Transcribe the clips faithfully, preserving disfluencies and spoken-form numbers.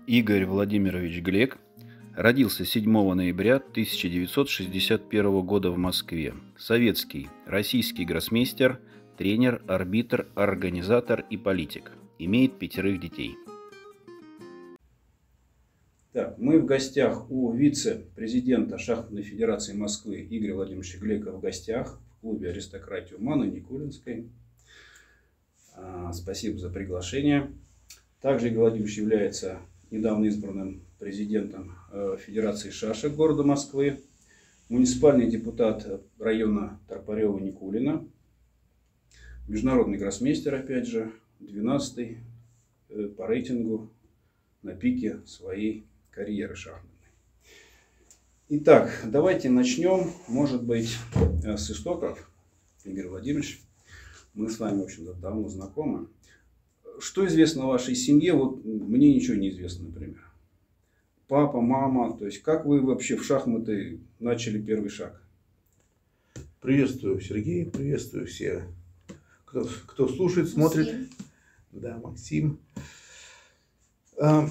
Игорь Владимирович Глек родился седьмого ноября тысяча девятьсот шестьдесят первого года в Москве. Советский, российский гроссмейстер, тренер, арбитр, организатор и политик. Имеет пятерых детей. Так, мы в гостях у вице-президента Шахматной Федерации Москвы Игоря Владимировича Глека в гостях в клубе «Аристократия» у Маны Никулинской. А, спасибо за приглашение. Также Игорь Владимирович является недавно избранным президентом Федерации шашек города Москвы, муниципальный депутат района Тропарева-Никулина, международный гроссмейстер, опять же, двенадцатый по рейтингу на пике своей карьеры шахматной. Итак, давайте начнем, может быть, с истоков. Игорь Владимирович, мы с вами, в общем-то, давно знакомы. Что известно о вашей семье? Вот мне ничего не известно, например. Папа, мама, то есть как вы вообще в шахматы начали первый шаг? Приветствую, Сергей, приветствую всех, кто, кто слушает, смотрит. Максим. Да, Максим. По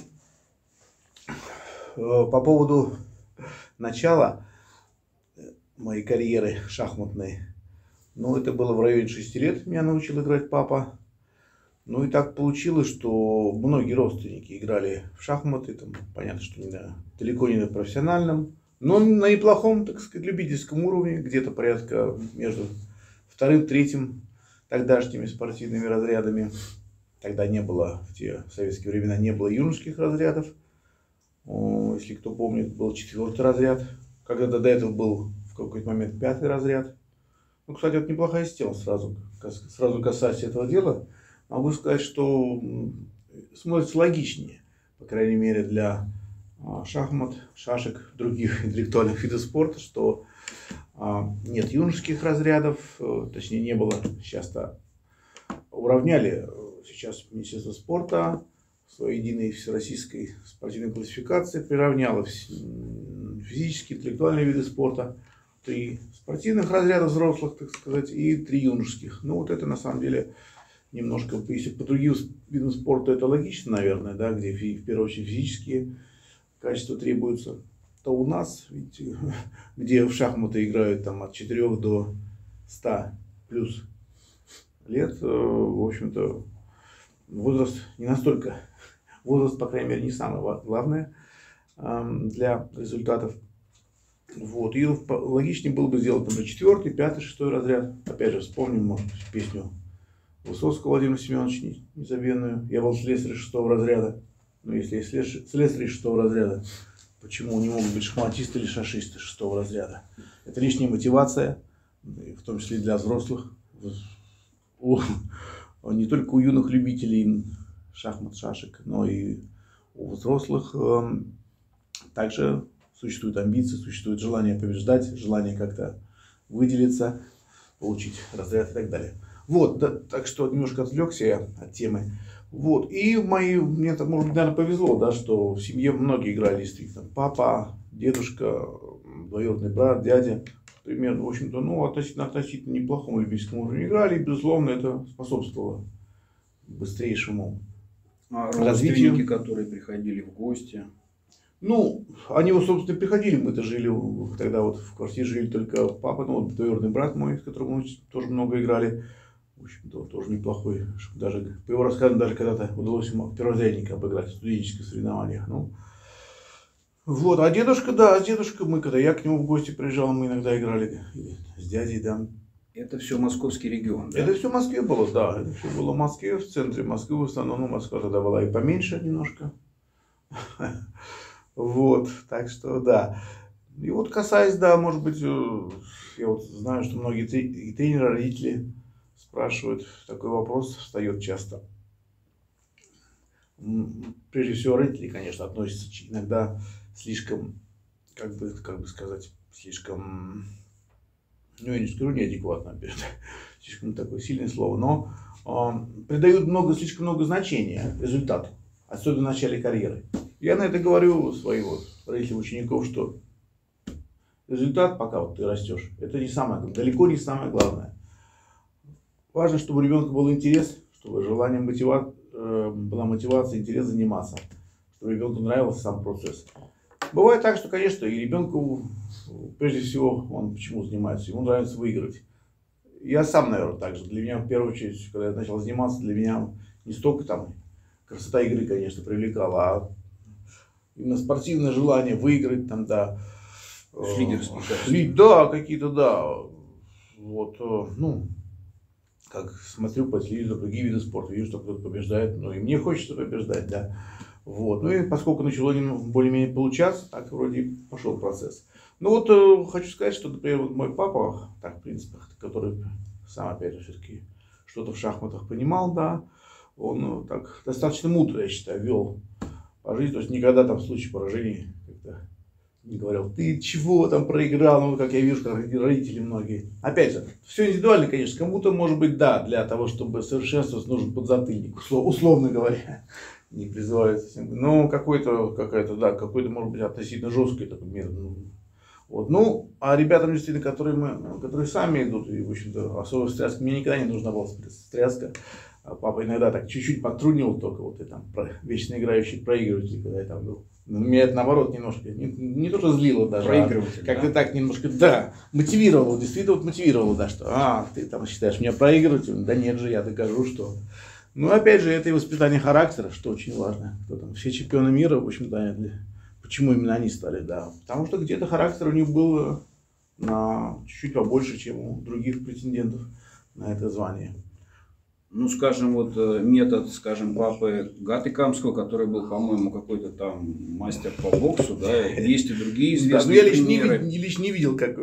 поводу начала моей карьеры шахматной, ну, это было в районе шести лет, меня научил играть папа. Ну и так получилось, что многие родственники играли в шахматы, там, понятно, что не на, далеко не на профессиональном, но на неплохом, так сказать, любительском уровне, где-то порядка между вторым, третьим тогдашними спортивными разрядами. Тогда не было, в те советские времена не было юношеских разрядов. Если кто помнит, был четвертый разряд. Когда-то до этого был в какой-то момент пятый разряд. Ну, кстати, это неплохая система, сразу, сразу касаясь этого дела. Могу сказать, что смотрится логичнее, по крайней мере, для шахмат, шашек, других интеллектуальных видов спорта, что нет юношеских разрядов, точнее не было, сейчас-то уравняли. Сейчас Министерство спорта в своей единой всероссийской спортивной классификации приравняло физические, интеллектуальные виды спорта, три спортивных разряда взрослых, так сказать, и три юношеских. Ну вот это на самом деле немножко, если по другим видам спорта это логично, наверное, да, где в первую очередь физические качества требуются, то у нас, видите, где в шахматы играют там от четырёх до ста плюс лет, в общем-то, возраст не настолько, возраст, по крайней мере, не самое главное для результатов. Вот. И логичнее было бы сделать, например, четвертый, пятый, шестой разряд. Опять же, вспомним, может, песню Высоцкого Владимира Семеновича незабвенную. Я был слесарь шестого разряда. Ну, если есть слесарь шестого разряда, почему не могут быть шахматисты или шашисты шестого разряда? Это лишняя мотивация, в том числе и для взрослых. Не только у юных любителей шахмат, шашек, но и у взрослых. Также существуют амбиции, существует желание побеждать, желание как-то выделиться, получить разряд и так далее. Вот, да, так что немножко отвлекся я от темы. Вот, и мои, мне, это, может быть, наверное, повезло, да, что в семье многие играли действительно. Папа, дедушка, двоюродный брат, дядя. Примерно, в общем-то, ну, относительно, относительно неплохому любительскому уровню играли, и, безусловно, это способствовало быстрейшему а развитию. Родственники, которые приходили в гости? Ну, они, вот, собственно, приходили, мы-то жили, тогда вот в квартире жили только папа, ну, вот двоюродный брат мой, с которым мы тоже много играли. В общем-то, тоже неплохой, даже, по его рассказам, даже когда-то удалось ему перворазрядника обыграть в студенческих соревнованиях. Ну, вот, а дедушка, да, с дедушкой мы, когда я к нему в гости приезжал, мы иногда играли с дядей, да. Это все московский регион, да? Это все в Москве было, да, это все было в Москве, в центре Москвы, в основном, ну, Москва тогда была и поменьше немножко. Вот, так что, да. И вот касаясь, да, может быть, я вот знаю, что многие и тренеры, родители спрашивают, такой вопрос встает часто. Прежде всего, родители, конечно, относятся иногда слишком, как бы, как бы сказать, слишком, ну, я не скажу неадекватно, опять, слишком такое сильное слово, но э, придают много, слишком много значения результату, особенно в начале карьеры. Я на это говорю своим вот родителям, учеников, что результат, пока вот ты растешь, это не самое, далеко не самое главное. Важно, чтобы у ребенка был интерес, чтобы желание мотива... была мотивация, интерес заниматься. чтобы ребенку нравился сам процесс. Бывает так, что, конечно, и ребенку, прежде всего, он почему занимается, ему нравится выиграть. Я сам, наверное, так же. Для меня, в первую очередь, когда я начал заниматься, для меня не столько там красота игры, конечно, привлекала, а именно спортивное желание выиграть, там, да. Лидерские качества. Да, какие-то, да. Вот, ну, как смотрю по телевизору другие виды спорта, вижу, что кто-то побеждает, ну, и мне хочется побеждать, да. Вот, ну, и поскольку начало более-менее получаться, так вроде пошел процесс. Ну, вот, э, хочу сказать, что, например, вот мой папа, так, в принципе, который сам, опять же, все-таки что-то в шахматах понимал, да, он ну, так достаточно мудро, я считаю, вел по жизни, то есть никогда там в случае поражения как-то не говорил, ты чего там проиграл, ну, как я вижу, как родители многие. Опять же, все индивидуально, конечно, кому-то, может быть, да, для того, чтобы совершенствоваться, нужен подзатыльник, условно говоря, не призываю совсем, но какой-то, какая-то, да, какой-то, может быть, относительно жесткий такой мир, ну, вот, ну, а ребятам, действительно, которые, мы, которые сами идут, и, в общем-то, особо встряска, мне никогда не нужна была встряска. Папа иногда так чуть-чуть подтрунивал только, вот, и там, про, вечно играющий проигрыватель, когда я там был. Меня это, наоборот, немножко, не, не то, что злило даже, а как-то да? так немножко, да, мотивировало, действительно, вот мотивировало, да, что, а, ты там считаешь меня проигрывателем, да нет же, я докажу, что... Ну, опять же, это и воспитание характера, что очень важно. Кто там, все чемпионы мира, в общем-то, почему именно они стали, да. Потому что где-то характер у них был на чуть-чуть побольше, чем у других претендентов на это звание. Ну, скажем, вот метод, скажем, папы Гаты Камского, который был, по-моему, какой-то там мастер по боксу, да, есть и другие известные да, ну, я примеры. лично не, лично не видел, как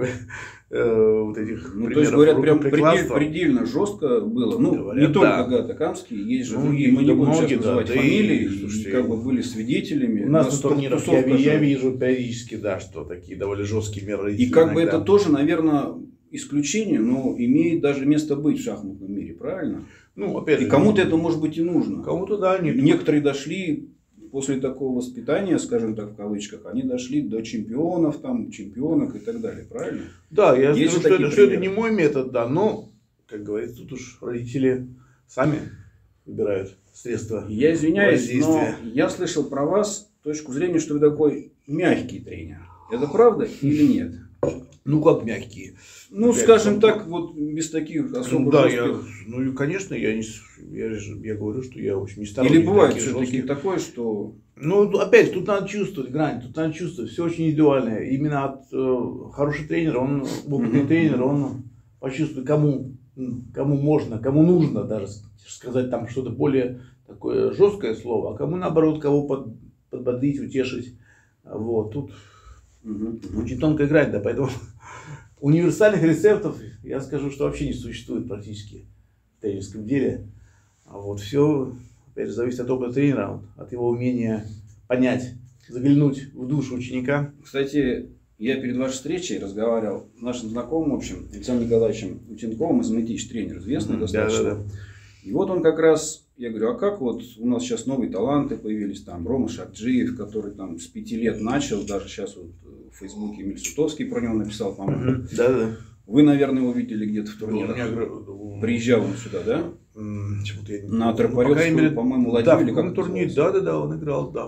э, вот этих ну, то есть, говорят, прям предельно, предельно жестко было. Ну, говорят, не только да. Гата Камский, есть же ну, другие, мы не будем сейчас называть да, фамилии, и, слушайте, и как бы были свидетелями. У нас на турнирах я, я вижу периодически, да, что такие довольно жесткие меры. И как иногда. бы это тоже, наверное, исключение, но имеет даже место быть в шахматном мире, правильно? Ну, опять же, и кому-то это может быть и нужно. Кому-то да. Нет. Некоторые дошли после такого воспитания, скажем так в кавычках, они дошли до чемпионов, там, чемпионок и так далее, правильно? Да, я скажу, что это, что это не мой метод, да, но, как говорится, тут уж родители сами выбирают средства. Я извиняюсь, но я слышал про вас точку зрения, что вы такой мягкий тренер. Это правда или нет? Ну, как мягкие. Ну, опять скажем так, вот без таких особых да, я, ну, и, конечно, я, не, я, я говорю, что я очень не сторонник. Или бывает все-таки такое, что... Ну, опять, тут надо чувствовать грань, тут надо чувствовать, все очень индивидуально. Именно от э, хороший тренер, он, опытный mm-hmm. тренер, он почувствует, кому, кому можно, кому нужно даже сказать там что-то более такое жесткое слово, а кому наоборот, кого под, подбодрить, утешить. Вот, тут mm-hmm. очень тонкая грань, да, поэтому... Универсальных рецептов, я скажу, что вообще не существует практически в тренерском деле. А вот все, опять же, зависит от опыта тренера, от его умения понять, заглянуть в душу ученика. Кстати, я перед вашей встречей разговаривал с нашим знакомым, в общем, Александром Николаевичем Утенковым из МТИЧ, тренер известный mm-hmm. достаточно. Да, да, да. И вот он как раз, я говорю, а как вот у нас сейчас новые таланты появились, там Рома Шакджиев, который там с пяти лет начал, даже сейчас вот в Фейсбуке Эмиль Сутовский про него написал, по-моему. Mm-hmm. Да, да. Вы, наверное, его видели где-то в турнирах. Ну, приезжал он сюда, да? Я... На Тропаревскую, по-моему, ладью да, или как турнире, да, да, да, он играл, да.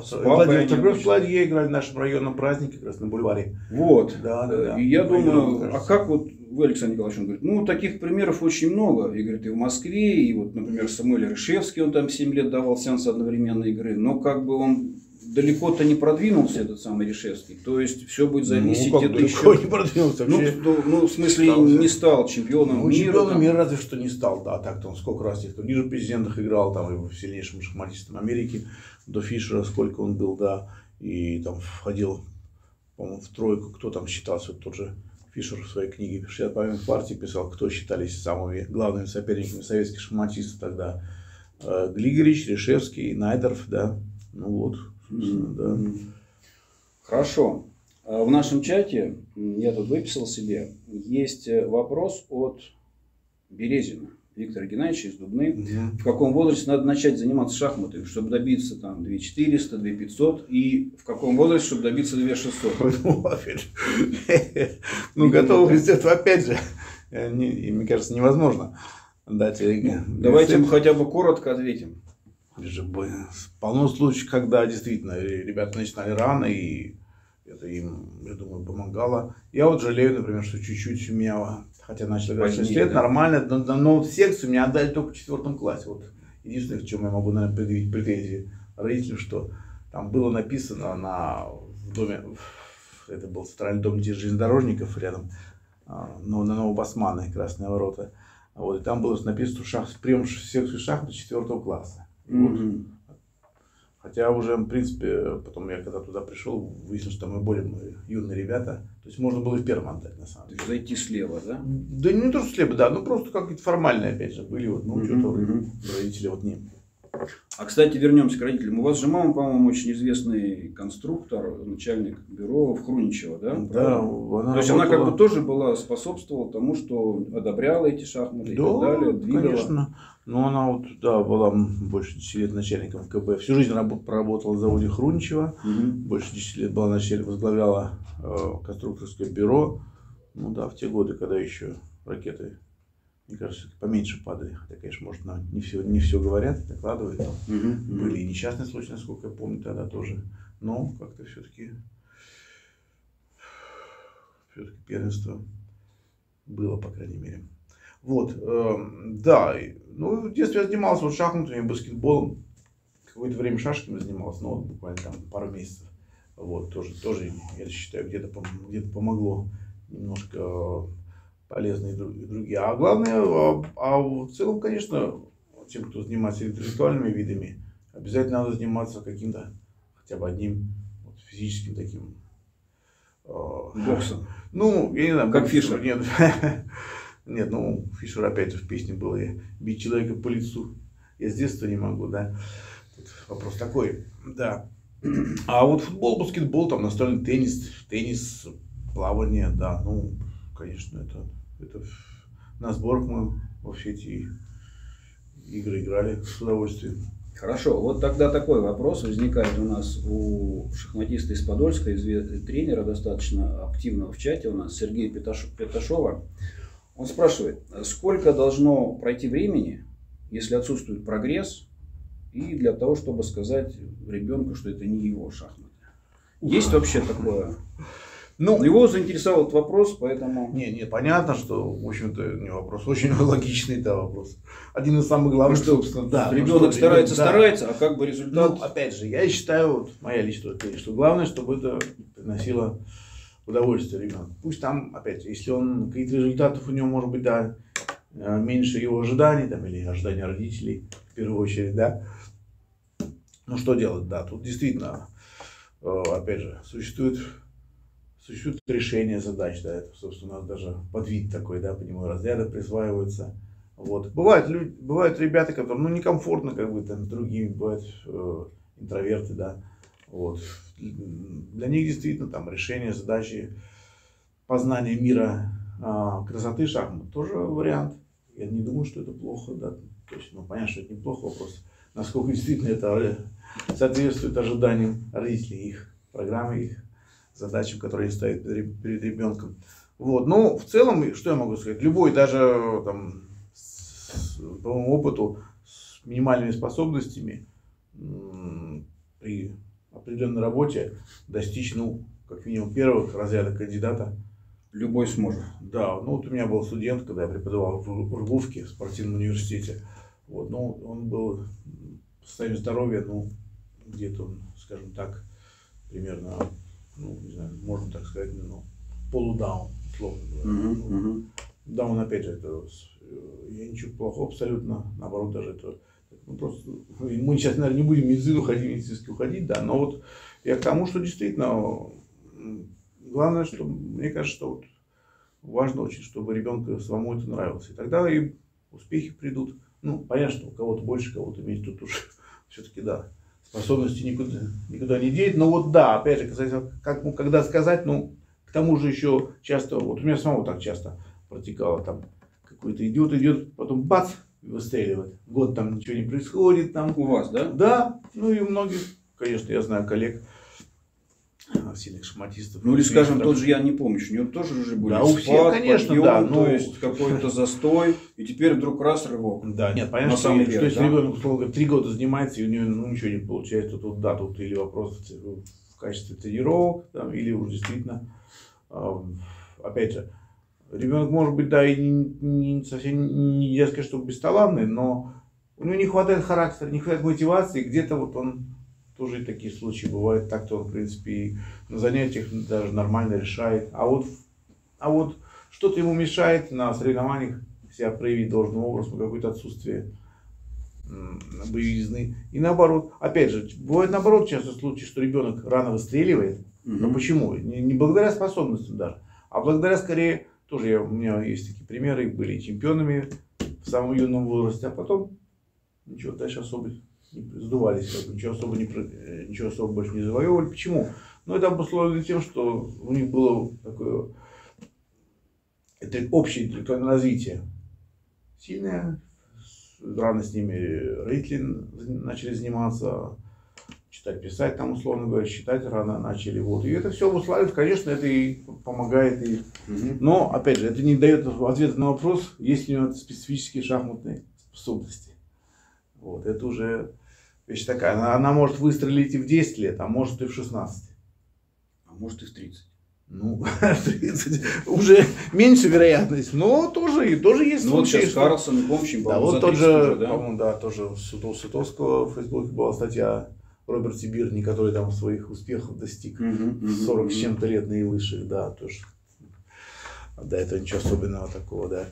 В ладье играли в нашем районном празднике, как раз на бульваре. Вот. Да, да, да. И я думаю, а как вот вы, Александр Николаевич, он говорит, ну, таких примеров очень много. И говорит, и в Москве, и вот, например, Самуэль Рышевский, он там семь лет давал сеансы одновременной игры, но как бы он далеко-то не продвинулся, этот самый Ришевский. То есть все будет зависеть ну, от еще... не продвинулся ну, ну, ну, в смысле, стал, не стал чемпионом ну, мира. Чемпионом мира разве что не стал, да. Так-то он сколько раз в ниже президентах играл, там и в сильнейшем шахматистом Америки, до Фишера, сколько он был, да. И там входил, по-моему, в тройку, кто там считался, вот тот же Фишер в своей книге шестьдесят памятных партий писал, кто считались самыми главными соперниками советских шахматистов тогда. Глигорич, Ришевский, Найдеров, да. Ну вот. Да. Хорошо. В нашем чате, я тут выписал себе, есть вопрос от Березина Виктора Геннадьевича из Дубны. Угу. В каком возрасте надо начать заниматься шахматами, чтобы добиться там две тысячи четыреста, две тысячи пятьсот, и в каком возрасте, чтобы добиться две тысячи шестьсот? Ну, готовых рецептов, опять же, мне кажется, невозможно дать. Давайте мы хотя бы коротко ответим. Полно случаев, когда действительно ребята начинали рано, и это им, я думаю, помогало. Я вот жалею, например, что чуть-чуть у меня, хотя начал играть в шесть лет, да? Нормально, но, но в секцию меня отдали только в четвертом классе. Вот единственное, в чем я могу, наверное, предъявить претензии родителям, что там было написано на, в доме, это был центральный дом железнодорожников рядом, но на Новобасмана, Красные ворота. Вот, и там было написано, что шах, прием в секцию шахмат четвертого класса. Mm-hmm. Вот. Хотя уже, в принципе, потом я когда туда пришел, выяснилось, что мы более мы юные ребята. То есть можно было и в первом отдать, на самом деле. Зайти слева, да? Да не то, что слева, да, ну просто как-то формальные, опять же, были. Вот, ну, mm-hmm. что-то mm-hmm. родители вот не. А, кстати, вернемся к родителям. У вас же мама, по-моему, очень известный конструктор, начальник бюро в Хруничево, да? Да, она То есть она как бы тоже была, способствовала тому, что одобряла эти шахматы, да, и так далее, двигала. Конечно. Но она вот, да, была больше десяти лет начальником КБ. Всю жизнь проработала в заводе Хруничева. Угу. Больше десяти лет была начальником, возглавляла э, конструкторское бюро. Ну да, в те годы, когда еще ракеты, мне кажется, поменьше падали. Хотя, конечно, может, не все, не все говорят, докладывают. Угу. Были и несчастные случаи, насколько я помню, тогда тоже. Но как-то все-таки все-таки первенство было, по крайней мере. Вот, э, да, ну, в детстве я занимался вот шахматами, баскетболом. Какое-то время шашками занимался, но вот буквально там пару месяцев. Вот, тоже, тоже я считаю, где-то где-то помогло немножко полезные и другие. А главное, а, а в целом, конечно, тем, кто занимается интеллектуальными видами, обязательно надо заниматься каким-то, хотя бы одним вот, физическим таким. Э, боксом. Ну, я не знаю. Как Фишер. Нет. Нет, ну, Фишер опять же в песне был, я бить человека по лицу. Я с детства не могу, да. Тут вопрос такой, да. А вот футбол, баскетбол, там настольный теннис, теннис, плавание, да, ну, конечно, это, это на сборах мы во все эти игры играли с удовольствием. Хорошо, вот тогда такой вопрос возникает у нас у шахматиста из Подольска, из тренера достаточно активного в чате у нас, Сергея Петашова. Он спрашивает, сколько должно пройти времени, если отсутствует прогресс, и для того, чтобы сказать ребенку, что это не его шахматы? Есть вообще такое? Ну, его заинтересовал этот вопрос, поэтому... Не, не, понятно, что, в общем-то, не вопрос, очень логичный, да, вопрос. Один из самых главных, ну, что, собственно, да. Ребенок ну, что, старается, ребенок, старается, да. А как бы результат... Ну, опять же, я считаю, вот, моя личная точка, что главное, чтобы это приносило удовольствие ребенку. Пусть там, опять, если он, какие-то результатов у него, может быть, да, меньше его ожиданий, там, или ожидания родителей, в первую очередь, да. Ну, что делать, да, тут действительно, опять же, существует... Существует решение задач, да, это, собственно, у нас даже подвид такой, да, по нему разряды присваиваются. Вот. Бывают, люди, бывают ребята, которым, ну, некомфортно, как бы, там, с другими, бывают э, интроверты, да, вот. Для них действительно там решение задачи познания мира э, красоты шахмат тоже вариант. Я не думаю, что это плохо, да, то есть, ну, понятно, что это неплохо, вопрос, насколько действительно это соответствует ожиданиям родителей, их программы, их задачам, которые ставят перед ребенком. Вот. Ну, в целом, что я могу сказать, любой, даже там, с, по моему опыту, с минимальными способностями при определенной работе достичь, ну, как минимум первых разрядов кандидата. Любой сможет. Да, ну вот у меня был студент, когда я преподавал в Ргувке, в спортивном университете. Вот, ну, он был в состоянии здоровья, ну, где-то он, скажем так, примерно, ну, не знаю, можно так сказать, ну, полудаун, условно говоря. Uh-huh, uh-huh. Даун, опять же, это, я ничего плохого абсолютно, наоборот, даже это, ну, просто, мы сейчас, наверное, не будем в медицину ходить, медицински уходить, да, но вот я к тому, что действительно, главное, что, мне кажется, что вот важно очень, чтобы ребенку самому это нравилось, и тогда и успехи придут. Ну, понятно, что у кого-то больше, кого-то меньше, тут уж все-таки, да. Способности никуда, никуда не деть. Но вот да, опять же, касательно, как, ну, когда сказать, ну, к тому же еще часто, вот у меня самого так часто протекало, там, какой-то идет, идет, потом бац, выстреливает. Год там ничего не происходит. Там. У вас, да? Да, ну и у многих, конечно, я знаю коллег, сильных шахматистов. Ну или, скажем, тот же Ян Непомнящий, у него тоже же были да, у всех, конечно, подъем, да, но... то есть какой-то застой, и теперь вдруг раз рывок. Да, нет, понятно, что, верх, что если да? ребенок, условно говоря, три года занимается, и у него ну, ничего не получается, тут да, тут или вопрос в качестве тренировок, там, или уже действительно, э, опять же, ребенок может быть, да, и не, не совсем, нельзя сказать, что бесталанный, но у него не хватает характера, не хватает мотивации, где-то вот он, тоже и такие случаи бывают, так-то он, в принципе, и на занятиях даже нормально решает, а вот, а вот что-то ему мешает на соревнованиях себя проявить должным образом, какое-то отсутствие боевизны. И наоборот, опять же, бывает наоборот часто случаи, что ребенок рано выстреливает, mm-hmm. но почему? Не, не благодаря способностям даже, а благодаря скорее, тоже я, у меня есть такие примеры, были чемпионами в самом юном возрасте, а потом ничего дальше особо не сдувались, ничего особо, не, ничего особо больше не завоевывали. Почему? Ну, это обусловлено тем, что у них было такое это общее интеллектуальное развитие. Сильное, рано с ними родители начали заниматься, читать, писать, там, условно говоря, считать рано начали. Вот. И это все обуславливает, конечно, это и помогает. И... Угу. Но, опять же, это не дает ответа на вопрос, есть ли у него специфические шахматные способности. Вот. Это уже вещь такая. Она, она может выстрелить и в десять лет, а может и в шестнадцать. А может и в тридцать. Ну, тридцать уже меньше вероятность, но тоже, и тоже есть. Ну вот сейчас что... Карлсон, не помнишь, да, вот тот же, да? по-моему, да, тоже у Сутовского в Фейсбуке была статья Роберт Сибирни, который там своих успехов достиг uh-huh, сорок uh-huh. с чем-то лет наивысших, да, тоже. До этого ничего особенного такого, да.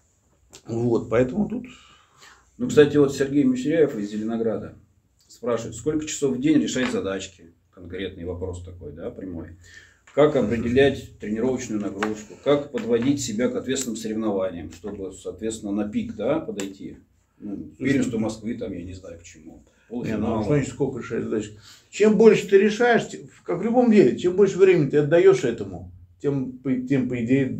Вот, поэтому тут... Ну, кстати, вот Сергей Мещеряев из Зеленограда спрашивает, сколько часов в день решать задачки? Конкретный вопрос такой, да, прямой. Как определять тренировочную нагрузку? Как подводить себя к ответственным соревнованиям, чтобы, соответственно, на пик, да, подойти? Ну, первенство Москвы, там, я не знаю, к чему. Не, ну, что значит, сколько решаешь задач? Чем больше ты решаешь, как в любом деле, чем больше времени ты отдаешь этому, тем, тем по идее,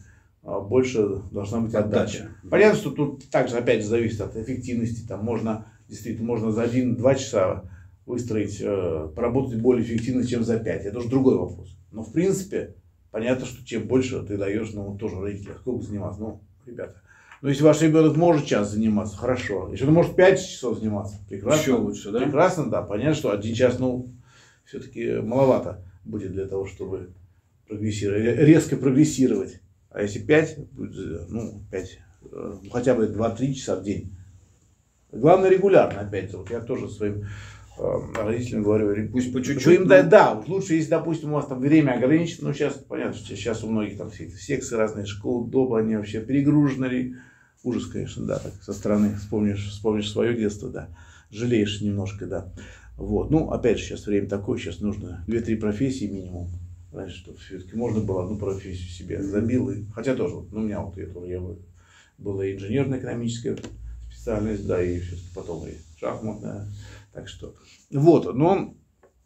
больше должна быть отдача. отдача. Понятно, что тут также, опять же, зависит от эффективности. Там можно, действительно, можно за один-два часа выстроить, поработать более эффективно, чем за пять. Это уже другой вопрос. Но, в принципе, понятно, что чем больше ты даешь, ну, тоже родителям, сколько заниматься. Ну, ребята, ну, если ваш ребенок может час заниматься, хорошо. Если он может пять часов заниматься, прекрасно. Еще лучше, да? Прекрасно, да. Понятно, что один час, ну, все-таки маловато будет для того, чтобы прогрессировать, резко прогрессировать. А если пять, ну, пять, хотя бы два-три часа в день. Главное, регулярно, опять же. Вот я тоже своим родителям говорю, пусть по чуть-чуть. Вы им дать, да, вот лучше, если, допустим, у вас там время ограничено, но сейчас, понятно, что сейчас у многих там все эти секции, разные школы, дома, они вообще перегружены. Ужас, конечно, да, так со стороны вспомнишь, вспомнишь свое детство, да, жалеешь немножко, да. Вот, ну, опять же, сейчас время такое, сейчас нужно две-три профессии минимум. Раньше, чтобы все-таки можно было одну профессию себе забил, и, хотя тоже, ну, у меня вот я тоже, я была инженерно-экономическая специальность, да, и все-таки потом и шахматная. Так что, вот, но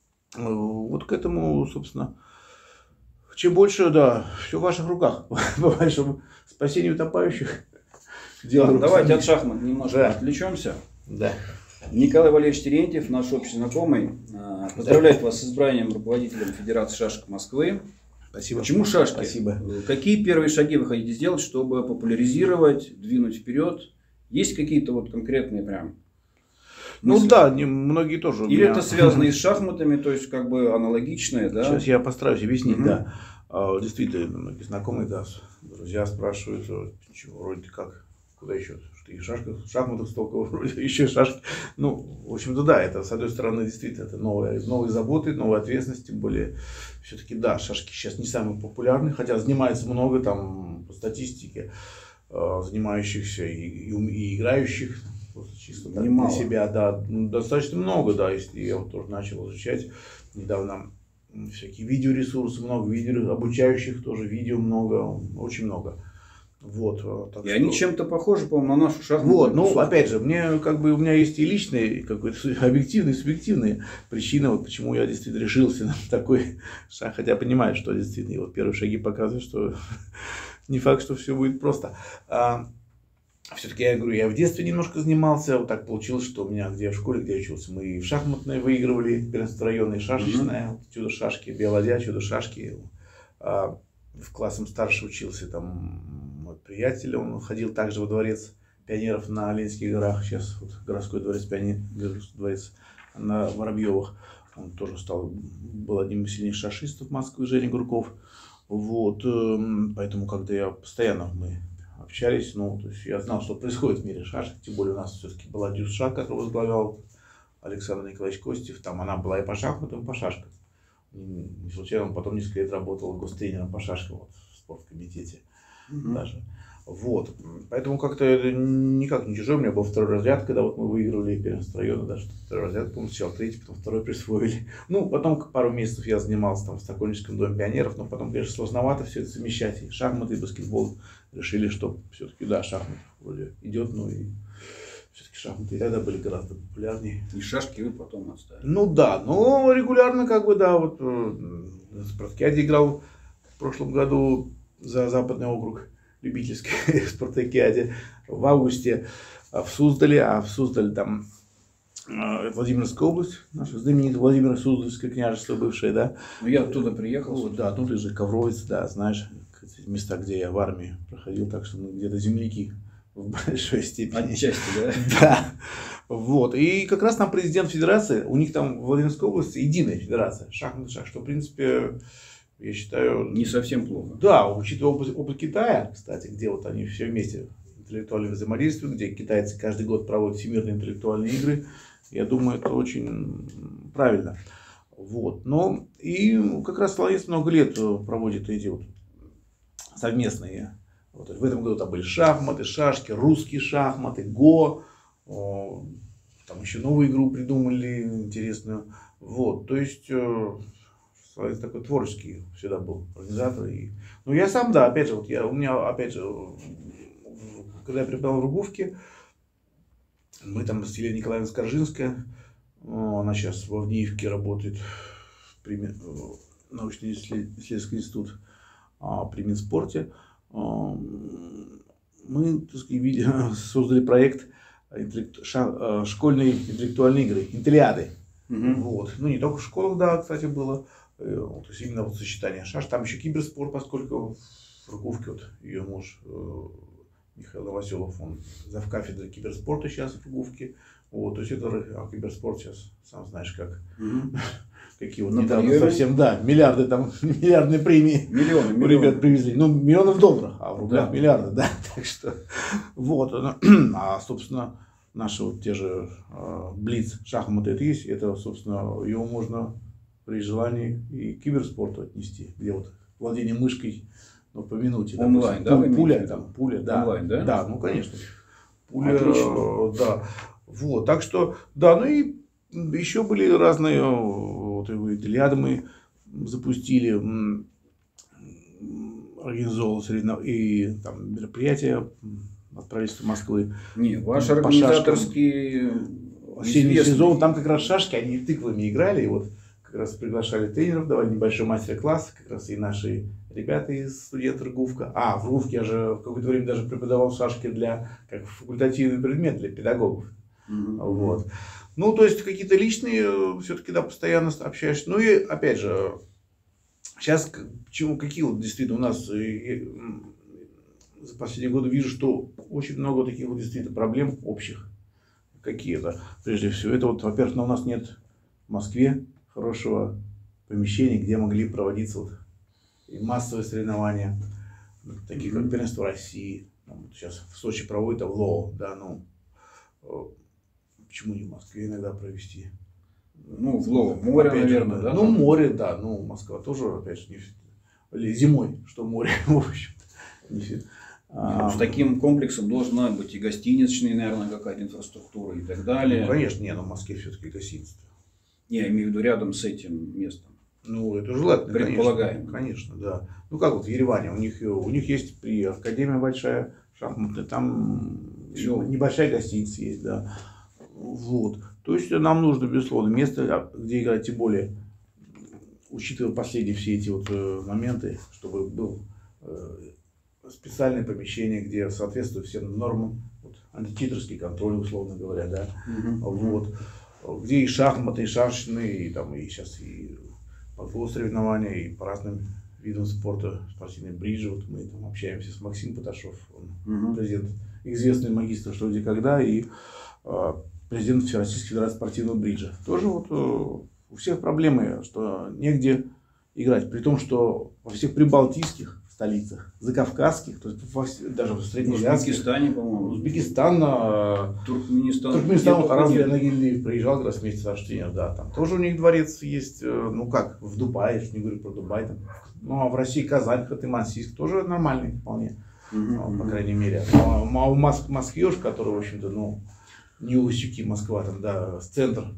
вот к этому, собственно, чем больше, да, все в ваших руках, по вашему спасению утопающих. Ладно, давайте от шахмат немножко да. отвлечемся. Да. Николай Валерьевич Терентьев, наш общий знакомый, поздравляет да. вас с избранием руководителем Федерации шашек Москвы. Спасибо. Почему шашки? Спасибо. Какие первые шаги вы хотите сделать, чтобы популяризировать, двинуть вперед? Есть какие-то вот конкретные прям... Ну мысли? Да, не, многие тоже. Или меня... это связано и с шахматами, то есть как бы аналогичное, да? Сейчас я постараюсь объяснить, угу. да. А, действительно, многие знакомые, да, друзья спрашивают, чего, вроде как, куда еще, что и в шашках, в шахматах столько, вроде еще и шашки. Ну, в общем-то, да, это, с одной стороны, действительно, это новые, новые заботы, новые ответственности, тем более, все-таки, да, шашки сейчас не самые популярные, хотя занимается много, там, по статистике, занимающихся и, и, и играющих. Чисто так, для себя, да, ну, достаточно много, да, если я вот тоже начал изучать недавно всякие видеоресурсы, много видео, обучающих тоже видео много, очень много. Вот, так и что... они чем-то похожи, по-моему, на нашу шахматную. Вот, ну, тусовку. Опять же, мне, как бы, у меня есть и личные, какой-то объективные, субъективные причины, вот почему я действительно решился на такой шаг, хотя понимаю, что действительно, вот первые шаги показывают, что не факт, что все будет просто. все-таки я говорю, я в детстве немножко занимался, вот так получилось, что у меня, где я в школе, где я учился, мы и в шахматной выигрывали, первенство районное, шашечное, mm-hmm. чудо-шашки, биоладья, чудо-шашки. А в классом старше учился, там мой приятель, он ходил также во дворец пионеров на Ленинских горах, сейчас вот городской дворец пионеров, дворец на Воробьевых, он тоже стал, был одним из сильнейших шашистов Москвы, Женя Гурков, вот, поэтому когда я постоянно, мы общались, ну, то есть я знал, что происходит в мире шашек, тем более у нас все-таки была Дюсшак, которую возглавлял Александр Николаевич Костев, там она была и по шахматам, и по шашкам. Не случайно он потом несколько лет работал гостренером по шашкам вот, в спорткомитете mm-hmm. даже. Вот, поэтому как-то это никак не чужое, у меня был второй разряд, когда вот мы выигрывали первенство района, даже второй разряд, по-моему, сначала третий, потом второй присвоили. Ну, потом пару месяцев я занимался там в Сокольническом доме пионеров, но потом, конечно, сложновато все это совмещать, и шахматы, и баскетбол. Решили, что все-таки, да, шахматы вроде идет, но и все-таки шахматы и тогда были гораздо популярнее. И шашки вы потом оставили. Ну да, но регулярно, как бы, да, вот в спартакиаде играл в прошлом году за Западный округ, любительской спартакиаде в августе в Суздале, а в Суздале там Владимирская область, наша знаменитая Владимир Суздальское княжество бывшее, да. Ну я оттуда приехал. Вот, да, ну ты же Ковровец, да, знаешь, места, где я в армии проходил, так что мы где-то земляки в большой степени. Отчасти, да? Да. Вот. И как раз там президент федерации, у них там в Владимирской области единая федерация, шахматный шах, что в принципе, я считаю... Не совсем плохо. Да, учитывая опыт, опыт Китая, кстати, где вот они все вместе интеллектуально взаимодействуют, где китайцы каждый год проводят всемирные интеллектуальные игры, я думаю, это очень правильно. Вот. Но и как раз Соловец много лет проводит эти вот совместные. Вот. В этом году там были шахматы, шашки, русские шахматы, го. О, там еще новую игру придумали интересную. Вот. То есть Соловец такой творческий всегда был организатор. И... Ну я сам, да, опять же, вот я, у меня, опять же, когда я преподавал в Ругувке, мы там с Еленой Николаевной Скоржинской, она сейчас в Авдеевке работает, научно-исследовательский институт при Минспорте. Мы, так сказать, создали проект школьной интеллектуальной игры, интеллиады. Угу. Вот. Ну, не только в школах, да, кстати, было. То есть именно вот сочетание шаш. Там еще киберспорт, поскольку в Ругувке вот ее муж Михаил Новоселов, он завкафедрой киберспорта сейчас в Ругувке. Вот, то есть это а киберспорт сейчас, сам знаешь как. Угу. Какие вот недавно совсем, да, миллиарды там, миллиардные премии. Миллионы, миллионы. Ребят привезли. Ну, миллионов долларов, а в рублях да. миллиарды, да. Так что, вот. А, собственно, наши вот те же э, блиц, шахматы это есть, это, собственно, его можно при желании и к киберспорту отнести, где вот владение мышкой, ну, по минуте. Онлайн, да? Пуля, пуля, там, пуля, да. Онлайн, да? Да, ну, конечно. Пуля, э, да. Вот, так что, да, ну и еще были разные, вот, интеллиады мы запустили, организовывал соревнов... и там мероприятия от правительства Москвы. Не, ваш организаторский осенний сезон, там как раз шашки, они тыквами играли, и вот как раз приглашали тренеров, давали небольшой мастер-класс, как раз и наши ребята из студента Ругувка. А, в Ругувке я же в какое-то время даже преподавал шашки для, как факультативный предмет для педагогов. Mm-hmm. Вот. Ну, то есть, какие-то личные, все-таки, да, постоянно общаешься. Ну, и, опять же, сейчас, чему, какие вот действительно у нас, я, за последние годы вижу, что очень много таких вот действительно проблем общих. Какие-то, прежде всего, это вот, во-первых, у нас нет в Москве хорошего помещения, где могли проводиться вот и массовые соревнования, такие как первенство России. Там, сейчас в Сочи проводят, а в Лоу, да, ну, почему не в Москве иногда провести? Ну, в Лоу, море, опять наверное, же, да? Ну, там? Море, да, ну, Москва тоже, опять же, не или зимой, что море, в общем-то. А, с таким комплексом должна быть и гостиничная, наверное, какая-то инфраструктура и так далее. Ну, конечно, не, но в Москве все-таки гостиница. Не, я имею в виду рядом с этим местом. Ну, это желательно, предполагаем. Конечно, конечно, да. Ну, как вот в Ереване, у них, у них есть при Академии большая шахматная, там все. Небольшая гостиница есть, да. Вот. То есть нам нужно, безусловно, место, где играть, тем более, учитывая последние все эти вот моменты, чтобы был специальное помещение, где соответствует всем нормам античитерский контроль, условно говоря, да, Угу. вот, где и шахматы, и шашечные, и там, и сейчас и по соревнования, и по разным видам спорта, спортивный бридж, вот мы там общаемся с Максимом Поташов, он Угу. президент, известный магистр «Что, где, когда», и э, президент Всероссийской федерации спортивного бриджа. Тоже вот э, у всех проблемы, что негде играть, при том, что во всех прибалтийских столицах, закавказских, то есть во, даже в В среднеазиатских, Узбекистане, по-моему. Узбекистан, э, Туркменистан. Туркменистан, Где Харам только нет. Нагильдиев приезжал гроссмейстер Аштинер, да, там тоже у них дворец есть, э, ну как, в Дубае, я ж не говорю про Дубай, там, ну а в России Казань, Ханты-Мансийск тоже нормальный вполне. Мгм, Ну, по мгм. крайней мере. А а у Моск- Москвеж, который, в общем-то, ну, не Усюки, Москва, там, да, центр,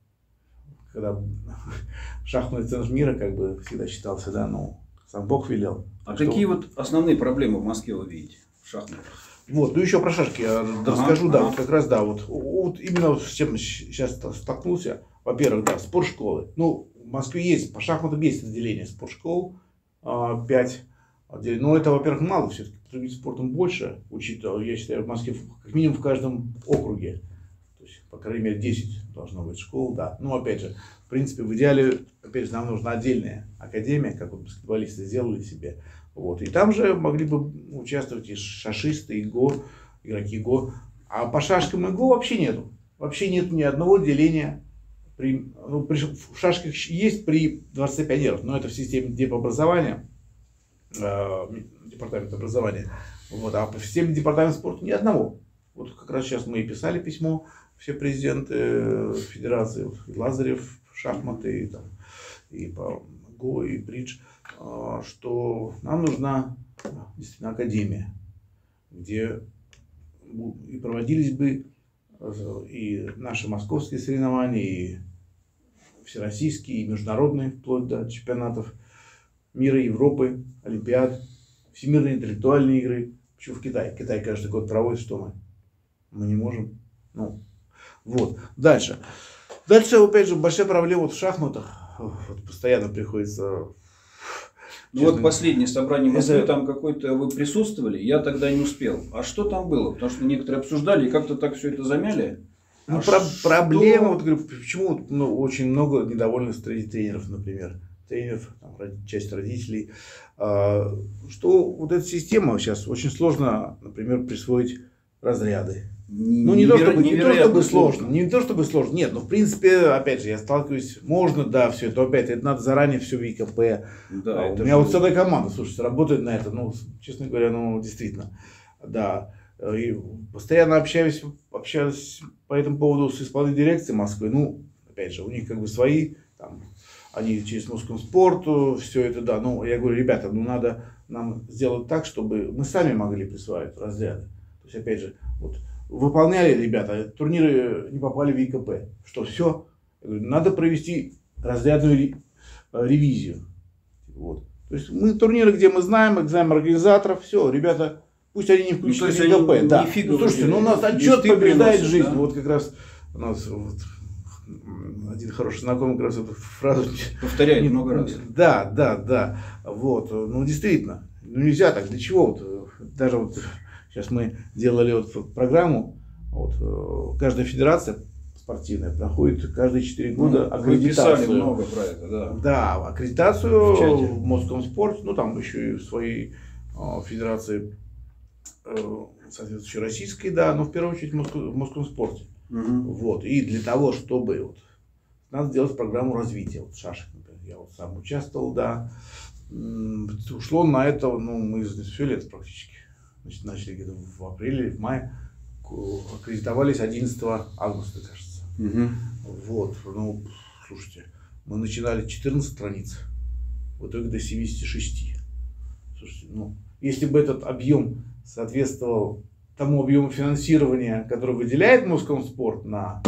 когда шахматный центр мира, как бы, всегда считался, да, ну, сам Бог велел. А Что- какие вот основные проблемы в Москве вы видите в шахматах? Вот, ну еще про шашки я Ага, расскажу, да, ага. вот как раз, да, вот, вот именно с чем сейчас столкнулся, во-первых, да, спортшколы. Ну, в Москве есть, по шахматам есть отделение спортшкол, а, пять отделений. Но это, во-первых, мало все-таки, потребить спортом больше, учитывая, я считаю, в Москве в- как минимум в каждом округе. То есть, по крайней мере, десять должно быть школ, да. Но, опять же, в принципе, в идеале, опять же, нам нужна отдельная академия, как вот баскетболисты сделали себе. Вот. И там же могли бы участвовать и шашисты, и го, игроки го. А по шашкам и го вообще нету. Вообще нет ни одного отделения. При, ну, при, в шашках есть при Дворце пионеров, но это в системе депобразования, э, департамента образования. Вот. А в системе департамента спорта ни одного. Вот как раз сейчас мы и писали письмо, все президенты э, федерации, вот, и Лазарев, шахматы, и, там, и по го, и бридж, э, что нам нужна действительно академия, где бу- и проводились бы э, и наши московские соревнования, и всероссийские, и международные, вплоть до чемпионатов мира, Европы, Олимпиад, всемирные интеллектуальные игры. Почему в Китае? Китай каждый год проводит, что мы? Мы не можем. Ну, вот. Дальше. Дальше, опять же, большая проблема вот в шахматах. Вот постоянно приходится... Ну вот честно, последнее собрание в Москве, это- там какое-то вы присутствовали, я тогда не успел. А что там было? Потому что некоторые обсуждали и как-то так все это замяли. Ну, А про- что- проблема, вот говорю, почему вот, ну, очень много недовольных среди тренеров, например. Тренеров, там, роди- часть родителей. А, что вот эта система сейчас очень сложно, например, присвоить разряды. Ну, не то, Неверо- чтобы, не то, невероятно чтобы сложно. Не то, чтобы сложно. Нет, ну, в принципе, опять же, я сталкиваюсь, можно, да, все это, опять, это надо заранее все в ИКП. Да, А у это меня же- вот целая команда, слушайте, работает на это, ну, честно говоря, ну, действительно, да. И постоянно общаюсь, общаюсь по этому поводу с исполнительной дирекцией Москвы, ну, опять же, у них как бы свои, там, они через Москомспорт, все это, да, ну, я говорю, ребята, ну, надо нам сделать так, чтобы мы сами могли присваивать разряды. То есть, опять же, вот, выполняли, ребята, турниры не попали в ИКП. Что, все? Я говорю, надо провести разрядную ре- ревизию. Вот. То есть мы турниры, где мы знаем, экзамен организаторов, все, ребята, пусть они не включены Ну, то в есть ИКП. они Да. не Ну, фиговые, слушайте, ну у нас листы отчет побеждает приносят, жизнь. да? Вот как раз у нас вот, м, один хороший знакомый как раз эту фразу Повторяет не- много раз. Да, да, да. Вот. Ну, действительно. Ну, нельзя так. Для чего? Вот, даже вот сейчас мы делали вот программу. Вот, э, каждая федерация спортивная проходит каждые четыре года Ну, вы писали аккредитацию. много про это, да. Да, аккредитацию В чате. в Москомспорт, ну там еще и в своей э, федерации, э, соответствующей российской, да, но в первую очередь в Моско- в Москомспорте. Мгм. Вот. И для того, чтобы вот, надо сделать программу развития вот, шашек, например. Я вот сам участвовал, да. М, Ушло на это, ну, мы все лето практически. Значит, начали где-то в апреле, в мае. Ку- Аккредитовались одиннадцатого августа, кажется. Мгм. Вот. Ну, слушайте, мы начинали четырнадцать страниц, в итоге до семидесяти шести. Слушайте, ну, если бы этот объем соответствовал тому объему финансирования, который выделяет Москомспорт на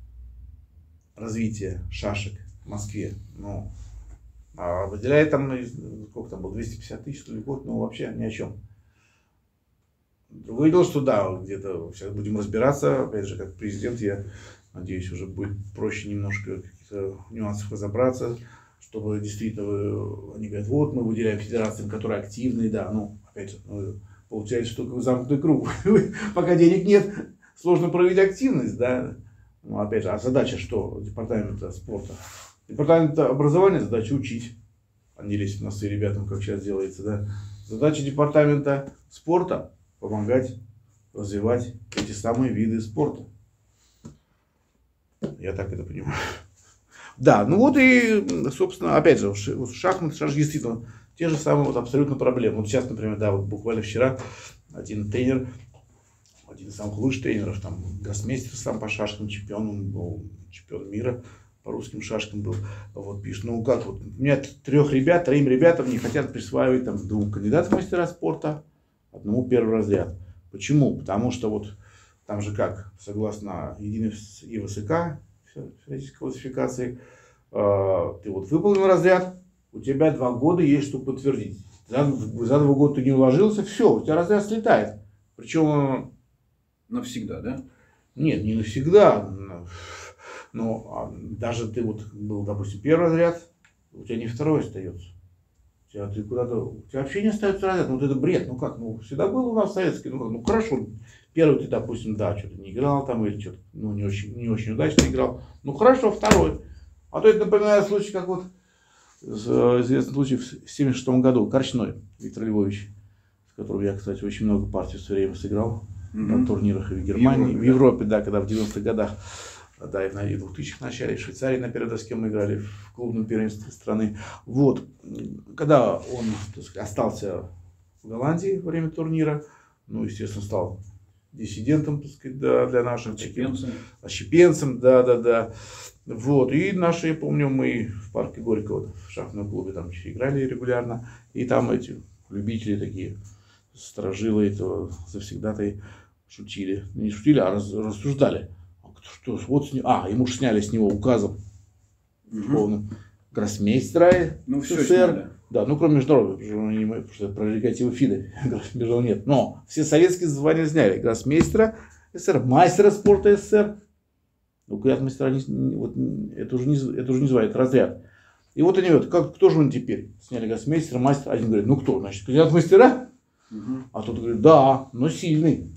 развитие шашек в Москве, ну, а выделяет там, ну, сколько там было, двести пятьдесят тысяч, что ли, в год, ну, вообще ни о чем. Другое дело, что да, где-то сейчас будем разбираться, опять же, как президент, я надеюсь, уже будет проще немножко в каких-то нюансах разобраться, чтобы действительно, вы- они говорят, вот мы выделяем федерациям, которые активные, да, ну, опять же, ну, получается, что как замкнутый круг, пока денег нет, сложно проявить активность, да. Ну, опять же, а задача что департамента спорта? Департамента образования задача учить, а не лезть в носы ребятам, как сейчас делается, да. Задача департамента спорта помогать развивать эти самые виды спорта. Я так это понимаю. Да, ну вот и, собственно, опять же, шахмат, шах действительно те же самые вот абсолютно проблемы. Вот сейчас, например, да, вот буквально вчера один тренер, один из самых лучших тренеров, там, гроссмейстер сам по шашкам, чемпион, он был чемпион мира по русским шашкам был, вот пишет, ну как вот, у меня трех ребят, троим ребятам не хотят присваивать там двум кандидатам в мастера спорта, одному первый разряд. Почему? Потому что вот там же как, согласно единой ИВСК, физической классификации, ты вот выполнил разряд, у тебя два года есть, чтобы подтвердить. За, за два года ты не уложился, все, у тебя разряд слетает. Причем... Навсегда, да? Нет, не навсегда. Но даже ты вот был, допустим, первый разряд, у тебя не второй остается. У тебя, ты куда-то, у тебя вообще не остается разряд. Ну вот это бред. Ну как, ну всегда был у нас советский. Ну, ну хорошо, первый ты, допустим, да, что-то не играл там или что-то, ну не очень, не очень удачно играл. Ну хорошо, второй. А то это напоминает случай, как вот известный случай в семьдесят шестом году. Корчной Виктор Львович, с которым я, кстати, очень много партий в свое время сыграл mm-hmm. на турнирах и в Германии, в Европе, в Европе да. да, когда в девяностых годах, да, и в двухтысячных начале, в Швейцарии на первой доске мы играли в клубном первенстве страны. Вот, когда он, так сказать, остался в Голландии во время турнира, ну, естественно, стал диссидентом, так сказать, да, для наших отщепенцем. Отщепенцем, да, да, да. Вот, и наши, я помню, мы в парке Горького, в шахматном клубе там играли регулярно, и там эти любители такие, сторожилы этого завсегдатай шутили, не шутили, а раз, рассуждали. Что, вот с ним, а, ему же сняли с него указом полным гроссмейстера ну, все СССР. Да, ну кроме международных, потому что прерогативы ФИДы, международного нет. Но все советские звания сняли. Гроссмейстера СССР, мастера спорта СССР. Ну, говорят, мастера, не, вот, это, уже не, это уже не звание, это разряд. И вот они говорят, как, кто же он теперь? Сняли гроссмейстера, мастера. Один говорит, ну кто, значит, кандидат в мастера? Угу. А тот говорит, да, но сильный.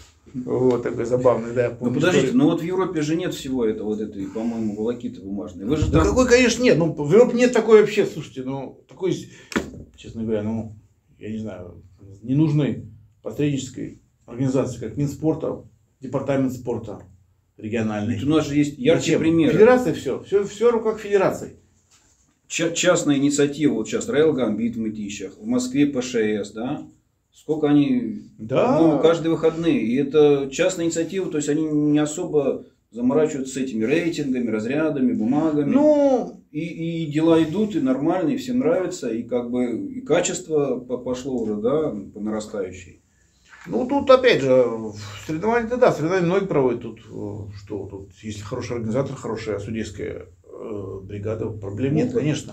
Вот такой забавный, да. Ну подождите, историю. Ну вот в Европе же нет всего этого, вот этой, по-моему, волокиты бумажной. Вы же да там... какой, конечно, нет. Ну, в Европе нет такой вообще, слушайте, ну, такой, честно говоря, ну, я не знаю, ненужной посреднической организации, как Минспорта, департамент спорта региональный. Ведь у нас же есть яркие примеры. Федерация все, все, все в руках федерации. Ча- частная инициатива, вот сейчас Роял Гамбит в Мытищах, в Москве ПШС, да? Сколько они, да. ну, каждые выходные. И это частная инициатива, то есть они не особо заморачиваются с этими рейтингами, разрядами, бумагами. Ну, и, и дела идут, и нормально, и всем нравится, и как бы и качество пошло уже, да, по нарастающей. Ну, тут опять же, соревнования-то да, соревнования многие проводят тут, что тут, если хороший организатор, хорошая судейская э, бригада, проблем нет, конечно.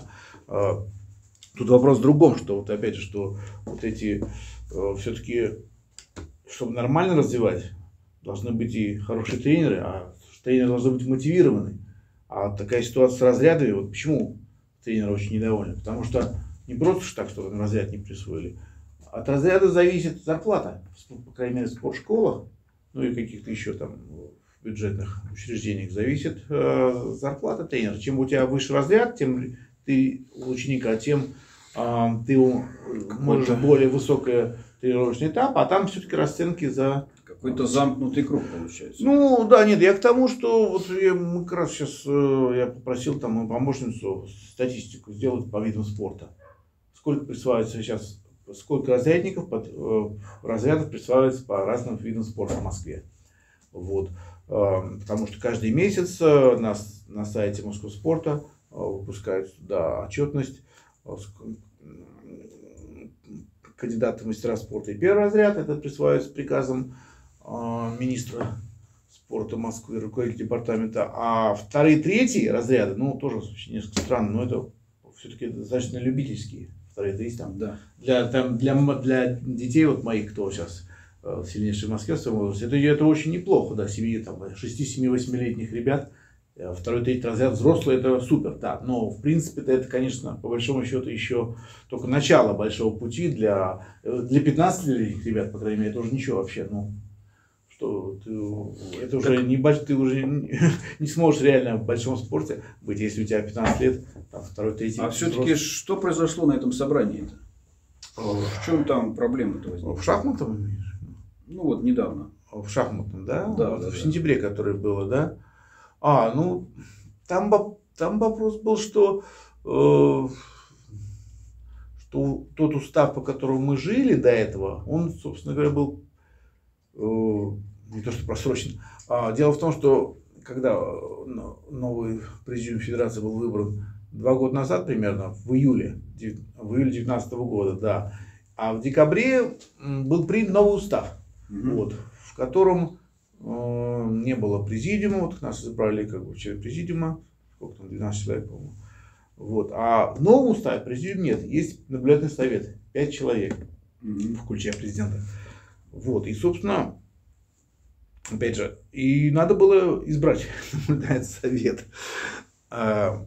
Тут вопрос в другом, что вот опять же, что вот эти э, все-таки, чтобы нормально развивать, должны быть и хорошие тренеры, а тренеры должны быть мотивированы. А такая ситуация с разрядами, вот почему тренеры очень недовольны? Потому что не просто так, что разряд не присвоили. От разряда зависит зарплата, по крайней мере, в спортшколах, ну и каких-то еще там в бюджетных учреждениях зависит э, зарплата тренера. Чем у тебя выше разряд, тем ты у ученика, тем э, ты можешь более высокий тренировочный этап, а там все-таки расценки за... Какой-то замкнутый круг получается. Ну, да, нет, я к тому, что вот я, мы как раз сейчас, э, я попросил там мою помощницу статистику сделать по видам спорта. Сколько присваивается сейчас, сколько разрядников, под, э, разрядов присваивается по разным видам спорта в Москве. Вот. Э, потому что каждый месяц э, на, на сайте Москвспорта э, выпускают да, отчетность э, кандидата в мастера спорта и первый разряд, это присваивается приказом министра спорта Москвы, руководителя департамента, а вторые, третьи разряды, ну, тоже несколько странно, но это все-таки достаточно любительские, вторые, третьи, там, да. для, там, для, для детей, вот моих, кто сейчас э, сильнейший в Москве в своем возрасте, это, это очень неплохо, да, семьи, там, шести-семи-восьмилетних ребят, э, второй, третий разряд взрослый, это супер, да, но, в принципе, это, конечно, по большому счету, еще только начало большого пути для, для пятнадцатилетних ребят, по крайней мере, тоже ничего вообще, ну, что ты, это уже не больш, ты уже не, не сможешь реально в большом спорте быть, если у тебя пятнадцать лет, там, второй, третий. А все-таки что произошло на этом собрании-то? В чем там проблема-то возникла? В шахматном? Ну вот недавно. В шахматном, да? Да, вот да, в да. сентябре, которое было, да? А, ну, там, там вопрос был, что, э, что тот устав, по которому мы жили до этого, он, собственно говоря, был э, не то что просрочен. А, дело в том, что когда новый президиум Федерации был выбран два года назад примерно, в июле, в июле две тысячи девятнадцатого года, да, а в декабре был принят новый устав, mm-hmm. вот, в котором э, не было президиума, вот нас избрали как бы через президиума, сколько там, двенадцать человек, по-моему, вот, а в новом уставе президиум нет, есть наблюдательный совет, пять человек, mm-hmm. включая президента, вот, и, собственно, опять же, и надо было избрать наблюдательный совет. А,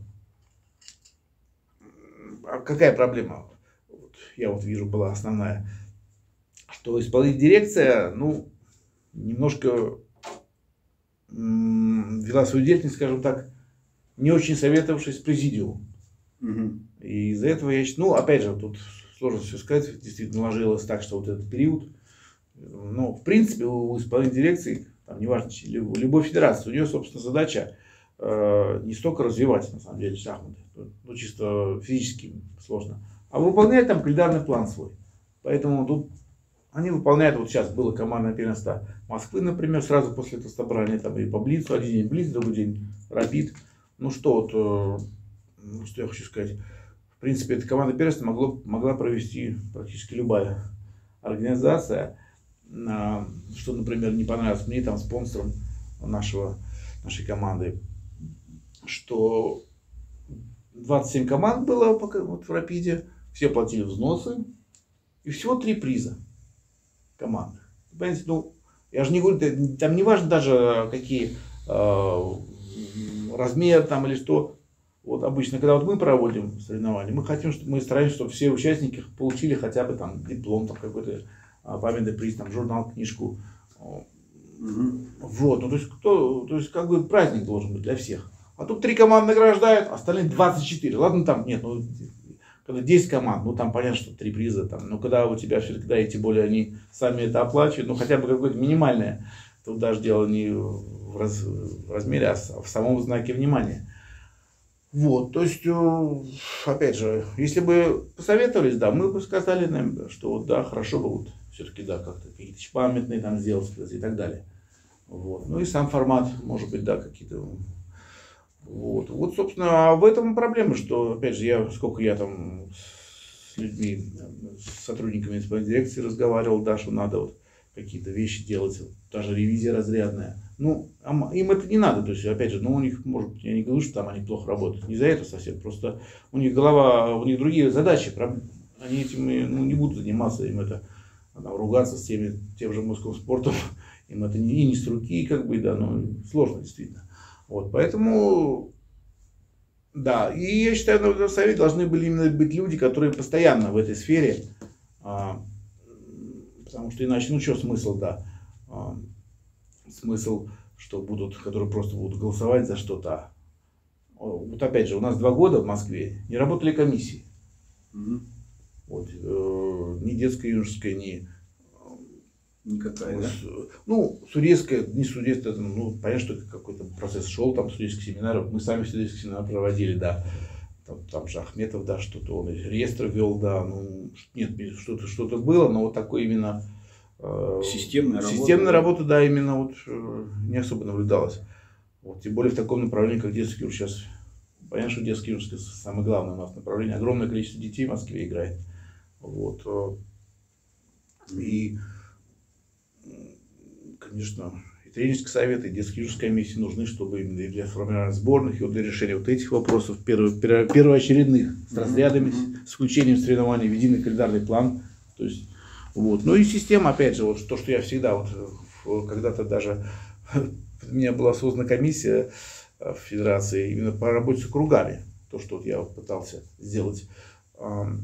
а какая проблема? Вот, я вот вижу, была основная, что исполнительная дирекция, ну, немножко м- вела свою деятельность, скажем так, не очень советовавшись с президиумом. Угу. И из-за этого я считаю, ну, опять же, тут сложно все сказать, действительно ложилось так, что вот этот период, ну, в принципе, у исполнительной дирекции, там, неважно, любой федерации, у нее, собственно, задача э, не столько развивать, на самом деле, шахматы, ну, чисто физически сложно, а выполнять там календарный план свой. Поэтому тут они выполняют, вот сейчас было командное первенство Москвы, например, сразу после этого собрания, там и по Блицу, один день Блиц, другой день Рапид. Ну что, вот, э, что я хочу сказать, в принципе, это командное первенство могло, могла провести практически любая организация. Что, например, не понравилось мне, там, спонсором нашего, нашей команды, что двадцать семь команд было пока, вот, в Рапиде, все платили взносы, и всего три приза команды. Понимаете, ну, я же не говорю, там не важно даже какие э, размеры там или что. Вот обычно, когда вот мы проводим соревнования, мы хотим, чтобы мы стараемся, чтобы все участники получили хотя бы там диплом, там какой-то памятный приз, там, журнал, книжку. Угу. Вот, ну, то есть, кто, то есть, как бы праздник должен быть для всех. А тут три команды награждают, остальные двадцать четыре. Ладно, там нет, ну, когда десять команд, ну, там понятно, что три приза, там, но когда у тебя все-таки, да, и тем более они сами это оплачивают, ну, хотя бы какое-то минимальное, тут даже дело не в, раз, в размере, а в самом знаке внимания. Вот, то есть, опять же, если бы посоветовались, да, мы бы сказали, наверное, что вот, да, хорошо бы вот все-таки, да, как-то какие-то памятные там сделать и так далее. Вот. Ну и сам формат, может быть, да, какие-то. Вот. Вот, собственно, а в этом проблема, что, опять же, я, сколько я там с людьми, с сотрудниками исполнительной дирекции разговаривал, да, что надо вот какие-то вещи делать, даже ревизия разрядная. Ну, им это не надо, то есть, опять же, ну, у них, может быть, я не говорю, что там они плохо работают, не за это совсем, просто у них голова, у них другие задачи, они этим, ну, не будут заниматься, им это, там, ругаться с теми, тем же мужским спортом, им это не, не с руки, как бы, да, ну, сложно действительно. Вот, поэтому, да, и я считаю, на этом совете должны были именно быть люди, которые постоянно в этой сфере, а, потому что иначе, ну, что смысл, да, а, смысл, что будут, которые просто будут голосовать за что-то. Вот опять же, у нас два года в Москве не работали комиссии. Mm-hmm. Вот, э, ни детская, юношеская, ни никакая, э, да? Ну, судейская, не судейская, ну, понятно, что какой-то процесс шел, там, судейских семинаров, мы сами судейские семинары проводили, да. Там, там же Ахметов, да, что-то он реестр вел, да, ну, нет, что-то, что-то было, но вот такой именно э, системная, системная работа, работа, да, именно вот э, не особо наблюдалась. Вот, тем более в таком направлении, как детский юр. Сейчас понятно, что детский юр самое главное у нас направление. Огромное количество детей в Москве играет. Вот. И, конечно, и тренерский совет, и детские юрские комиссии нужны, чтобы именно для формирования сборных, и вот для решения вот этих вопросов, перво, первоочередных, с разрядами, mm-hmm. с включением соревнований в единый календарный план. То есть, вот. Ну и система, опять же, вот то, что я всегда, вот, когда-то даже, у меня была создана комиссия в Федерации именно по работе с округами. То, что вот я вот пытался сделать.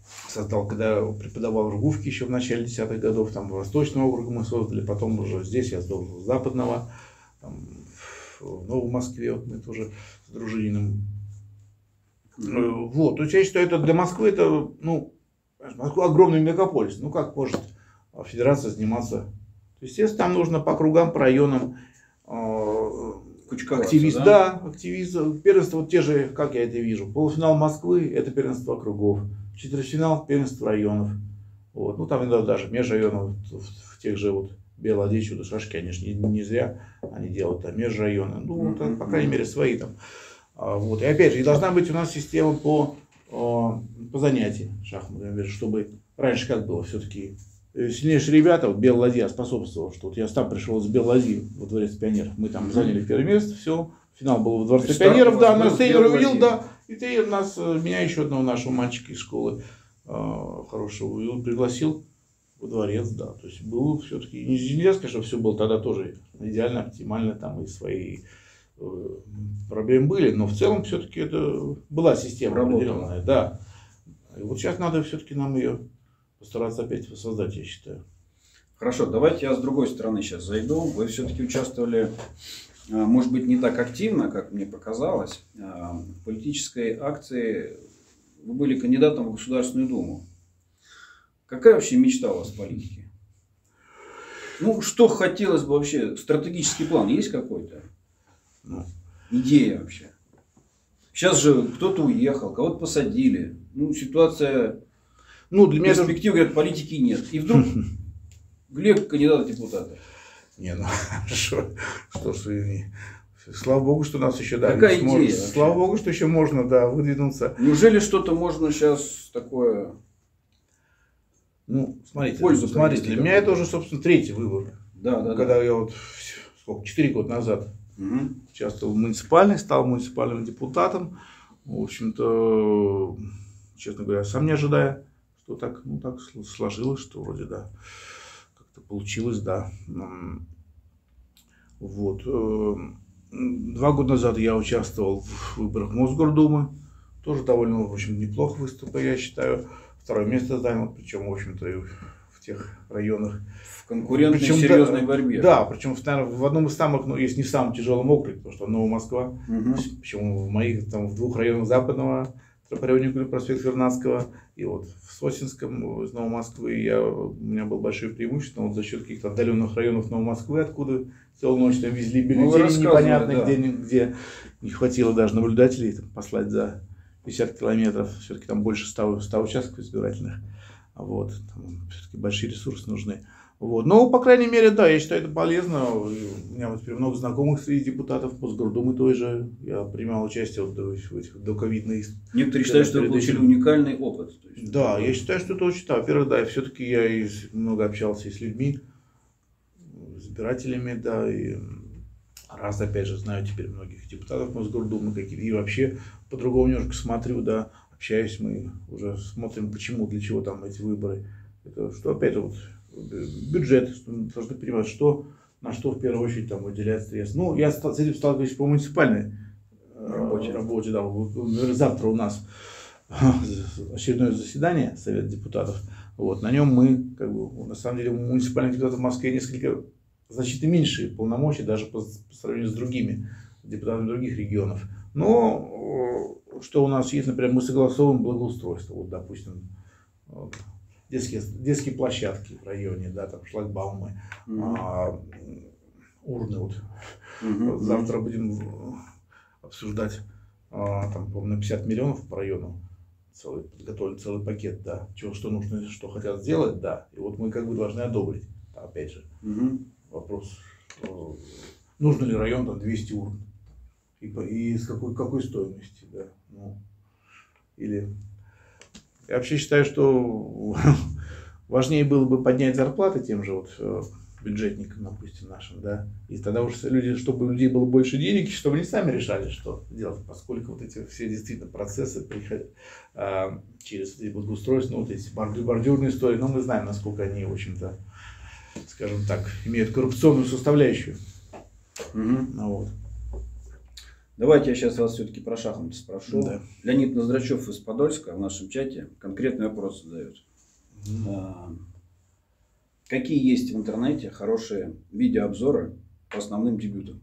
создал, когда преподавал в Ргувке еще в начале десятых годов, там Восточного округа мы создали, потом уже здесь я создал Западного, там, в Новой Москве вот мы тоже с Дружининым. Mm-hmm. Вот, то есть я считаю, это для Москвы, это, ну, Москва огромный мегаполис, ну как может федерация заниматься? Естественно, там нужно по кругам, по районам, активист, да? да, активист, первенство, вот те же, как я это вижу, полуфинал Москвы, это первенство округов, четвертьфинал, первенство районов, вот, ну там иногда даже межрайонов, в, в тех же вот Белоде, Чудо-Шашки, они же не, не зря они делают, а межрайоны, ну, mm-hmm. вот, по крайней мере, свои там, вот, и опять же, и должна быть у нас система по, по занятиям шахматами, чтобы раньше как было, все-таки сильнейшие ребята, вот Белоладья способствовал, что вот я сам пришел с Белоладьи во Дворец пионеров, мы там заняли первое место, все, финал был во Дворце пионеров, да, нас тренер увидел, да, и тренер нас, меня еще одного нашего мальчика из школы э, хорошего увидел, пригласил во дворец, да, то есть было все-таки, нельзя сказать, что все было тогда тоже идеально, оптимально, там и свои э, проблемы были, но в целом все-таки это была система определенная, да, и вот сейчас надо все-таки нам ее постараться опять воссоздать, я считаю. Хорошо, давайте я с другой стороны сейчас зайду. Вы все-таки участвовали, может быть, не так активно, как мне показалось, в политической акции. Вы были кандидатом в Государственную Думу. Какая вообще мечта у вас в политике? Ну, что хотелось бы вообще? Стратегический план есть какой-то? Ну. Идея вообще? Сейчас же кто-то уехал, кого-то посадили. Ну, ситуация... Ну, для меня перспектив, говорят, политики нет. И вдруг Глеб кандидат в депутаты. Не, ну хорошо. Что ж, слава богу, что нас еще дали. Какая идея? Слава богу, что еще можно, да, выдвинуться. Неужели что-то можно сейчас такое... Ну, смотрите, пользу смотрите, для меня это уже, собственно, третий выбор. Да, да, Когда да. я вот, сколько, четыре года назад угу. участвовал в муниципальной, стал муниципальным депутатом. В общем-то, честно говоря, сам не ожидая. Что так, ну так сложилось, что вроде да, как-то получилось, да. Вот. Два года назад я участвовал в выборах Мосгордумы. Тоже довольно, в общем, неплохо выступил, я считаю. Второе место занял, причем, в общем-то, и в тех районах. В конкурентной причем, серьезной да, борьбе. Да, причем, наверное, в одном из самых, ну, если не в самом тяжелом округе, потому что Новая Москва. Угу. Почему в моих, там, в двух районах Западного, по району проспект Вернадского, и вот в Сосинском из Новой Москвы я, у меня было большое преимущество, вот за счет каких-то отдаленных районов Новой Москвы, откуда целую ночь там везли бюллетени, ну, непонятно, да. где, где не хватило даже наблюдателей там, послать за пятьдесят километров, все-таки там больше ста, ста участков избирательных, вот, там все-таки большие ресурсы нужны. Вот. Но, по крайней мере, да, я считаю это полезно. У меня вот теперь много знакомых среди депутатов Мосгордумы той же. Я принимал участие вот в этих доковидных. Некоторые считают, что вы получили уникальный опыт. То есть, да, я считаю, что это очень, да, во-первых, да, все-таки я и много общался и с людьми, с избирателями, да, и раз, опять же, знаю теперь многих депутатов Мосгордумы, какие и вообще по-другому немножко смотрю, да, общаюсь, мы уже смотрим, почему, для чего там эти выборы. Это что, опять же, вот, бюджет, что должны понимать, что, на что в первую очередь там выделяют средства. Ну, я с этим сталкиваюсь по муниципальной работе, работе да. Завтра у нас очередное заседание Совета депутатов. Вот, на нем мы, как бы, на самом деле, у муниципальных депутатов в Москве несколько значительно меньше полномочий, даже по, по сравнению с другими депутатами других регионов. Но что у нас есть, например, мы согласовываем благоустройство. Вот, допустим, Детские, детские площадки в районе, да, там шлагбаумы, mm-hmm. а, урны. Вот. Mm-hmm. Вот завтра будем обсуждать, а, там, по-моему, на пятьдесят миллионов по району. Целый, подготовили целый пакет, да, чего, что нужно, что хотят сделать, да. И вот мы как бы должны одобрить. Да, опять же, mm-hmm. вопрос, нужно ли район там двести урн и, и с какой, какой стоимости, да. Ну, или... Я вообще считаю, что важнее было бы поднять зарплаты тем же вот бюджетникам, допустим, нашим, да, и тогда уж люди, чтобы у людей было больше денег, чтобы они сами решали, что делать, поскольку вот эти все действительно процессы приходят а, через благоустройство, ну, вот эти бордюрные истории, но мы знаем, насколько они, в общем-то, скажем так, имеют коррупционную составляющую. Mm-hmm. Ну, вот. Давайте я сейчас вас все-таки про шахматы спрошу. Да. Леонид Ноздрачев из Подольска в нашем чате конкретный вопрос задает. А, какие есть в интернете хорошие видеообзоры по основным дебютам?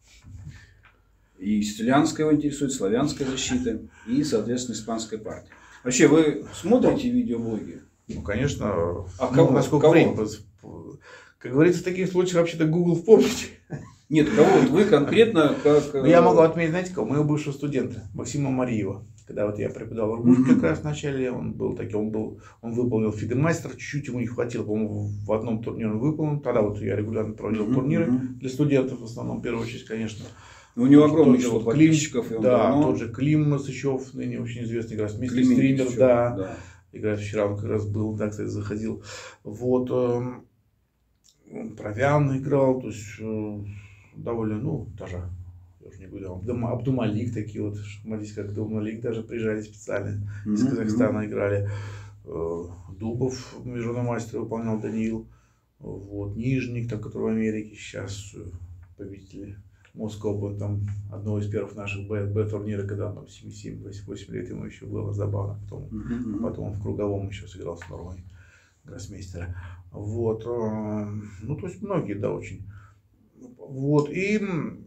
И сицилианская его интересует, славянская защита и, соответственно, испанская партия. Вообще, вы смотрите видеоблоги? Ну, конечно. А ну, кого? насколько Кого? время. Как говорится, в таких случаях вообще-то Google в помощь. Нет, кого вот вы конкретно как... Ну, я могу отметить, знаете, кого? Моего бывшего студента, Максима Мариева. Когда вот я преподавал в Иркутске как раз в начале, он был таким, он был, он выполнил фидемастер, чуть-чуть ему не хватило, по-моему, в одном турнире он выполнил. Тогда вот я регулярно проводил турниры для студентов, в основном, в первую очередь, конечно. У него огромное Тот же число вот подписчиков. Клим, и он да, давно... тот же Клим Масычев, ныне очень известный, как раз вместе Климент стример, Масычев, да, да. играет вчера, он как раз был, да, кстати, заходил. Вот, э, Провян играл, то есть э, довольно, ну, даже, я уже не говорю, Абдум, Абдумалик, такие вот, шахматисты, как Абдумалик даже приезжали специально, из Mm-hmm. Казахстана играли. Э, Дубов, международный мастер, выполнял Даниил. Вот, Нижник, там, который в Америке сейчас э, победитель. Москва был там одного из первых наших Б-турнира, когда он там семь-восемь лет ему еще было забавно. Потом, Mm-hmm. потом он в круговом еще сыграл с Нормой гроссмейстера. Вот. Ну, то есть многие, да, очень. Вот. И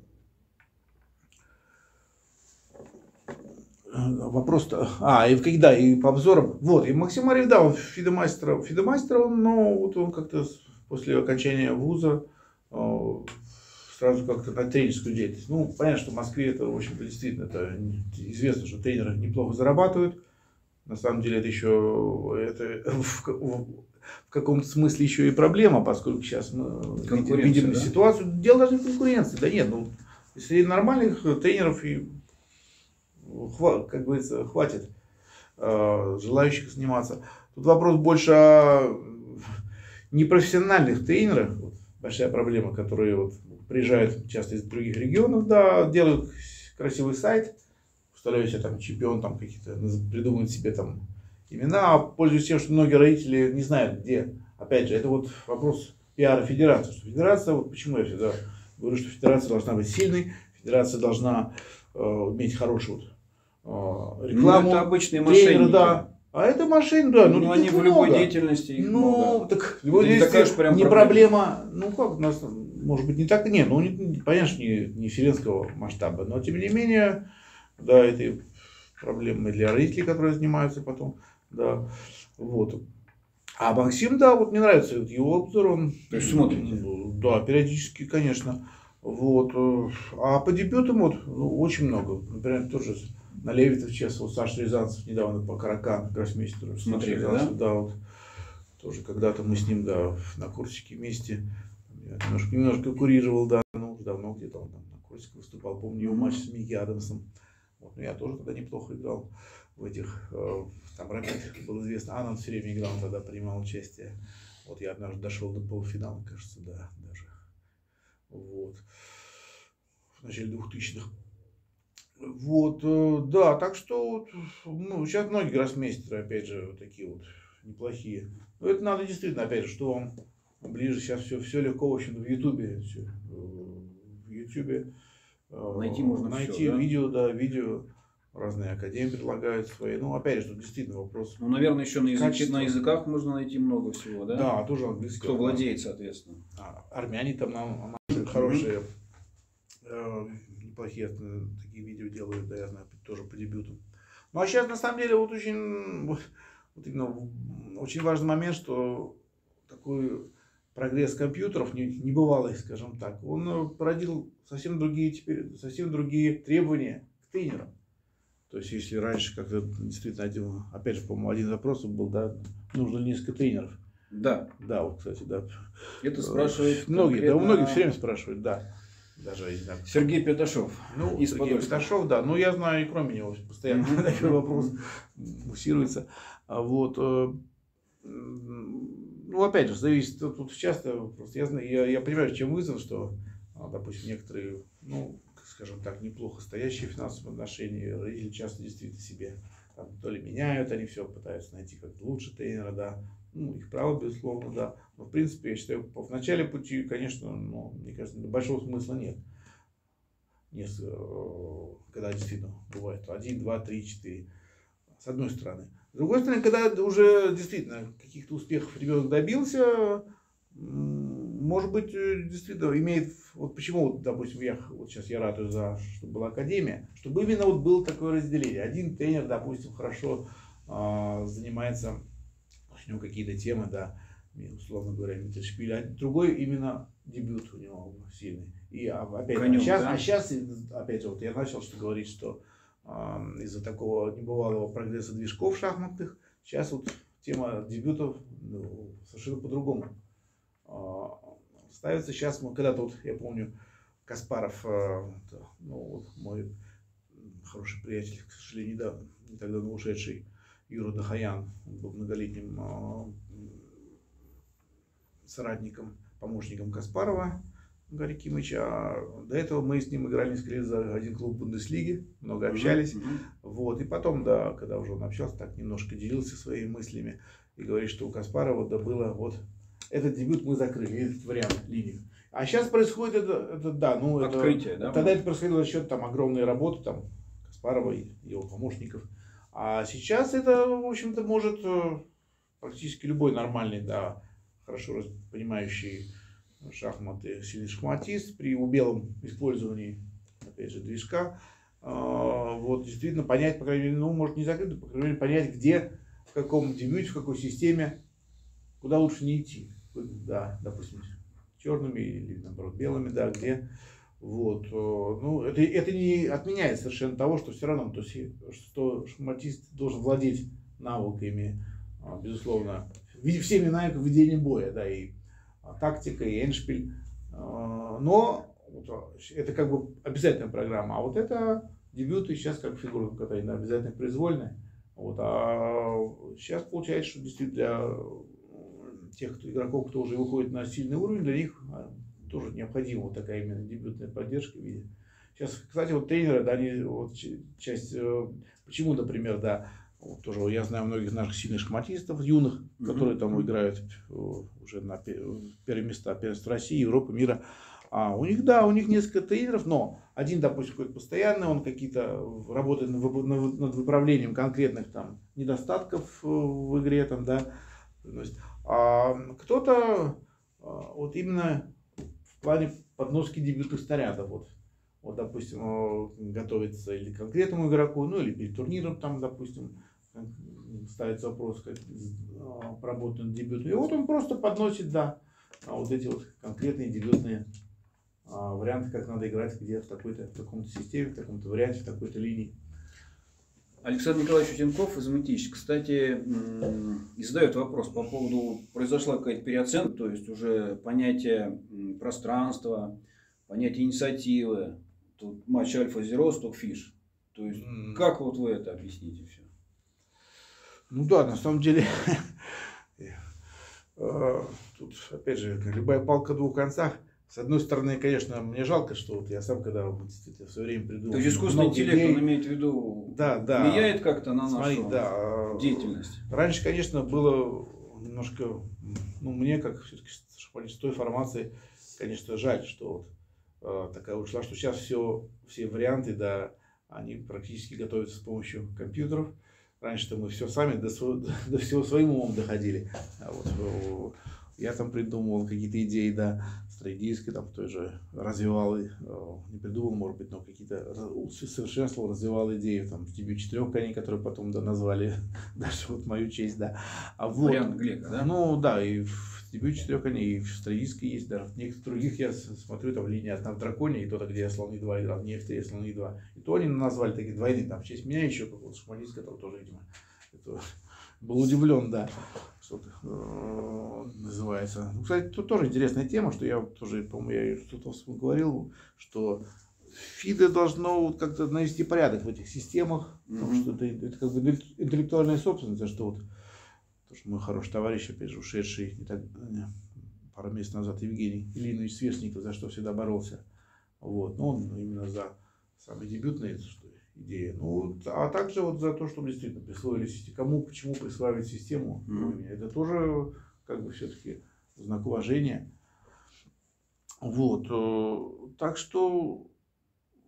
вопрос-то... А, и когда, и по обзорам. Вот. И Максим Марьев, да, он фидемастер. Фидемастер, он, но вот он как-то после окончания вуза сразу как-то на тренерскую деятельность. Ну, понятно, что в Москве это, в общем-то, действительно, это известно, что тренеры неплохо зарабатывают. На самом деле, это еще это в, в, в каком-то смысле еще и проблема, поскольку сейчас мы видим да? ситуацию. Дело даже не в конкуренции. Да нет, ну, если нормальных тренеров, и, как говорится, хватит э, желающих заниматься. Тут вопрос больше о непрофессиональных тренерах. Большая проблема, которые вот приезжают часто из других регионов, да, делают красивый сайт, представляют себе там чемпион, там какие-то, придумывают себе там имена, а пользуясь тем, что многие родители не знают где. Опять же, это вот вопрос пиара федерации. Что федерация, вот почему я всегда говорю, что федерация должна быть сильной, федерация должна э, иметь хорошую вот, э, рекламу. Ну, это обычные тренеры, мошенники. Да. А это машин, да. Ну, ну они в любой деятельности их Ну, много. так в любой это деятельности не, прям не проблема. проблема. Ну как, у нас, может быть, не так, не, ну, не, понятно, не, не вселенского масштаба, но тем не менее, да, это проблема для родителей, которые занимаются потом, да, вот. А Максим, да, вот мне нравится вот его обзор, он... То есть смотрите? Да, периодически, конечно. Вот. А по дебютам вот ну, очень много. Например, тоже на Левитов честно, вот Саша Рязанцев недавно по Каракан, гроссмейстеру. Смотрели, да? Да, вот. Тоже когда-то мы с ним, да, на курсике вместе. Я немножко, немножко курировал, да, ну, уже давно где-то он там на курсике выступал. Помню его матч с Микки Адамсом. Вот, но я тоже тогда неплохо играл в этих, э, там Рамиль был известно, Анан все время играл, тогда принимал участие. Вот я однажды дошел до полуфинала, кажется, да, даже. Вот. В начале двухтысячных. Вот, э, да, так что, ну, сейчас многие гроссмейстеры, опять же, вот такие вот неплохие. Но это надо действительно, опять же, что вам ближе, сейчас все, все легко, в общем-то, в Ютубе, все, в Ютубе. Найти можно найти все, да? видео, да, видео. Разные академии предлагают свои. Ну, опять же, тут действительно вопрос. Ну, наверное, еще на, языке, на языках можно найти много всего, да? Да, тоже английский. Кто владеет, соответственно. А, армяне там нам, нам хорошие, э, неплохие такие видео делают, да, я знаю, тоже по дебюту. Ну, а сейчас, на самом деле, вот очень, вот, именно, очень важный момент, что такой прогресс компьютеров, небывалый, скажем так, он породил совсем другие, теперь, совсем другие требования к тренерам. То есть, если раньше как-то действительно, один, опять же, по-моему, один запрос был, да, нужно несколько тренеров. Да. Да, вот, кстати, да. Это спрашивают многие, конкретно... да, многие все время спрашивают, да. Даже, не знаю, Сергей Пяташов. Ну, из Сергей Пяташов, да. Ну, я знаю, и кроме него постоянно такой вопрос муссируется. А вот, ну, опять же, зависит, тут часто, просто я знаю, я, я понимаю, чем вызов, что, допустим, некоторые, ну, скажем так, неплохо стоящие в финансовом отношении родители часто действительно себе там, то ли меняют, они все пытаются найти как-то лучше тренера, да, ну, их право, безусловно, да, но, в принципе, я считаю, в начале пути, конечно, ну, мне кажется, большого смысла нет. несколько, когда действительно бывает один, два, три, четыре, с одной стороны. С другой стороны, когда уже действительно каких-то успехов ребенок добился, может быть, действительно имеет, вот почему, вот, допустим, я, вот сейчас я ратую за, чтобы была академия, чтобы именно вот было такое разделение. Один тренер, допустим, хорошо э, занимается, у него какие-то темы, да, условно говоря, Миттельшпиль, а другой именно дебют у него сильный. И опять, Конек, а, сейчас, да? а сейчас, опять вот я начал что говорить, что э, из-за такого небывалого прогресса движков шахматных, сейчас вот тема дебютов ну, совершенно по-другому ставится. Сейчас мы когда-то, вот, я помню, Каспаров, ну, вот мой хороший приятель, к сожалению, недавно, не так давно ушедший, Юра Дахаян, он был многолетним соратником, помощником Каспарова Гарри Кимыча. А до этого мы с ним играли несколько лет за один клуб Бундеслиги, много общались. Mm-hmm. Вот. И потом, да, когда уже он общался, так немножко делился своими мыслями и говорит, что у Каспарова да, было вот этот дебют мы закрыли, этот вариант, линию. А сейчас происходит это, это да, ну открытие, это, да? Тогда это происходило за счет там огромной работы там Каспарова и его помощников. А сейчас это, в общем-то, может практически любой нормальный, да, хорошо понимающий шахматы сильный шахматист при умелом использовании, опять же, движка, вот действительно понять, по крайней мере, ну может не закрыто, по крайней мере понять, где, в каком дебюте, в какой системе, куда лучше не идти. Да, допустим, черными или, наоборот, белыми, да, где, вот, ну, это, это не отменяет совершенно того, что все равно, то есть, что шахматист должен владеть навыками, безусловно, всеми навыками ведения боя, да, и тактика, и эндшпиль, но вот, это как бы обязательная программа, а вот это дебюты сейчас как фигура катания, обязательно произвольная, вот, а сейчас получается, что действительно для тех кто, игроков, кто уже выходит на сильный уровень, для них тоже необходима вот такая именно дебютная поддержка в виде. Сейчас, кстати, вот тренеры, да, они вот часть, почему, например, да, вот тоже я знаю многих наших сильных шахматистов, юных, mm-hmm. которые там играют уже на первые места первенства России, Европы, мира. А у них, да, у них несколько тренеров, но один, допустим, какой-то постоянный, он какие-то работает над выправлением конкретных там недостатков в игре, там, да, а кто-то вот именно в плане подноски дебютных снарядов, вот, вот, допустим, готовится или к конкретному игроку, ну или перед турниром, там, допустим, ставится вопрос, как поработан дебют. И вот он просто подносит, да, вот эти вот конкретные дебютные варианты, как надо играть, где в такой-то, в таком-то системе, в таком-то варианте, в такой-то линии. Александр Николаевич Утенков из МТИЧ, кстати, и задает вопрос по поводу, произошла какая-то переоценка, то есть уже понятие пространства, понятие инициативы, тут матч Альфа-Зеро, Стокфиш. То есть, mm. как вот вы это объясните все? Ну да, на самом деле, тут, опять же, любая палка о двух концах. С одной стороны, конечно, мне жалко, что вот я сам, когда действительно в свое время придумал... То есть искусственный интеллект, идей, он имеет в виду, да, да, влияет как-то на смотри, нашу да, деятельность? Раньше, конечно, было немножко, ну, мне, как все-таки шахматист той формации, конечно, жаль, что вот, э, такая ушла, что сейчас все, все варианты, да, они практически готовятся с помощью компьютеров. Раньше-то мы все сами до, до, до всего своим умом доходили. А вот, я там придумывал какие-то идеи, да, стратегические, там, той же развивал, не придумал, может быть, но какие-то совершенствовал, развивал идеи, там, в дебют четырех коней, которые потом, да, назвали даже вот мою честь, да. А вот, вариант Глека, да? Ну, да, и в дебют четырех коней, и в стратегической есть, даже в некоторых других я смотрю, там, линия одна в драконе, и то-то, где я слон и два играл, не эф три, а слон и два. И то они назвали такие двойные, там, в честь меня еще какого-то шахматиста, который тоже, видимо, это... был удивлен, да, что-то э, называется. Ну, кстати, тут тоже интересная тема, что я тоже, по-моему, я что-то говорил, что ФИДе должно как-то навести порядок в этих системах, mm-hmm. потому что это, это как бы интеллектуальная собственность, за что вот тоже мой хороший товарищ, опять же, ушедший не так, не, пару месяцев назад Евгений Ильинович Сверстников, за что всегда боролся. Вот, но он именно за самые дебютные, что идея. Ну, а также вот за то, чтобы действительно присвоили систему. Кому, почему присваивать систему, mm-hmm. это тоже как бы все-таки знак уважения. Вот. Так что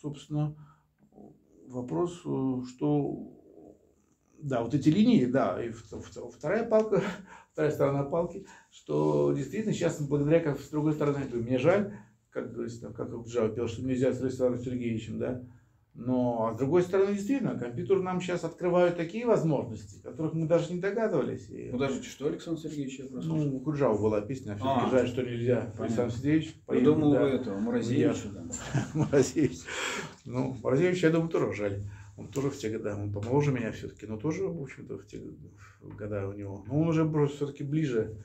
собственно, вопрос, что, да, вот эти линии, да, и вторая палка, вторая сторона палки, что действительно сейчас, благодаря, как с другой стороны, мне жаль, как говорится, как Джава пел, что нельзя с Александром Сергеевичем, да, но, а с другой стороны, действительно, компьютер нам сейчас открывают такие возможности, которых мы даже не догадывались. И, подождите, что Александр Сергеевич, я просто... Ну, у Куджава была песня, все-таки жаль, что нельзя. Понятно. Александр Сергеевич. Я думал, да, этого, Морозевича. Да. Морозевич. Ну, Морозевич, я думаю, тоже жаль. Он тоже в те годы, он помоложе меня все-таки, но тоже, в общем-то, в те годы у него. Но он уже просто все-таки ближе.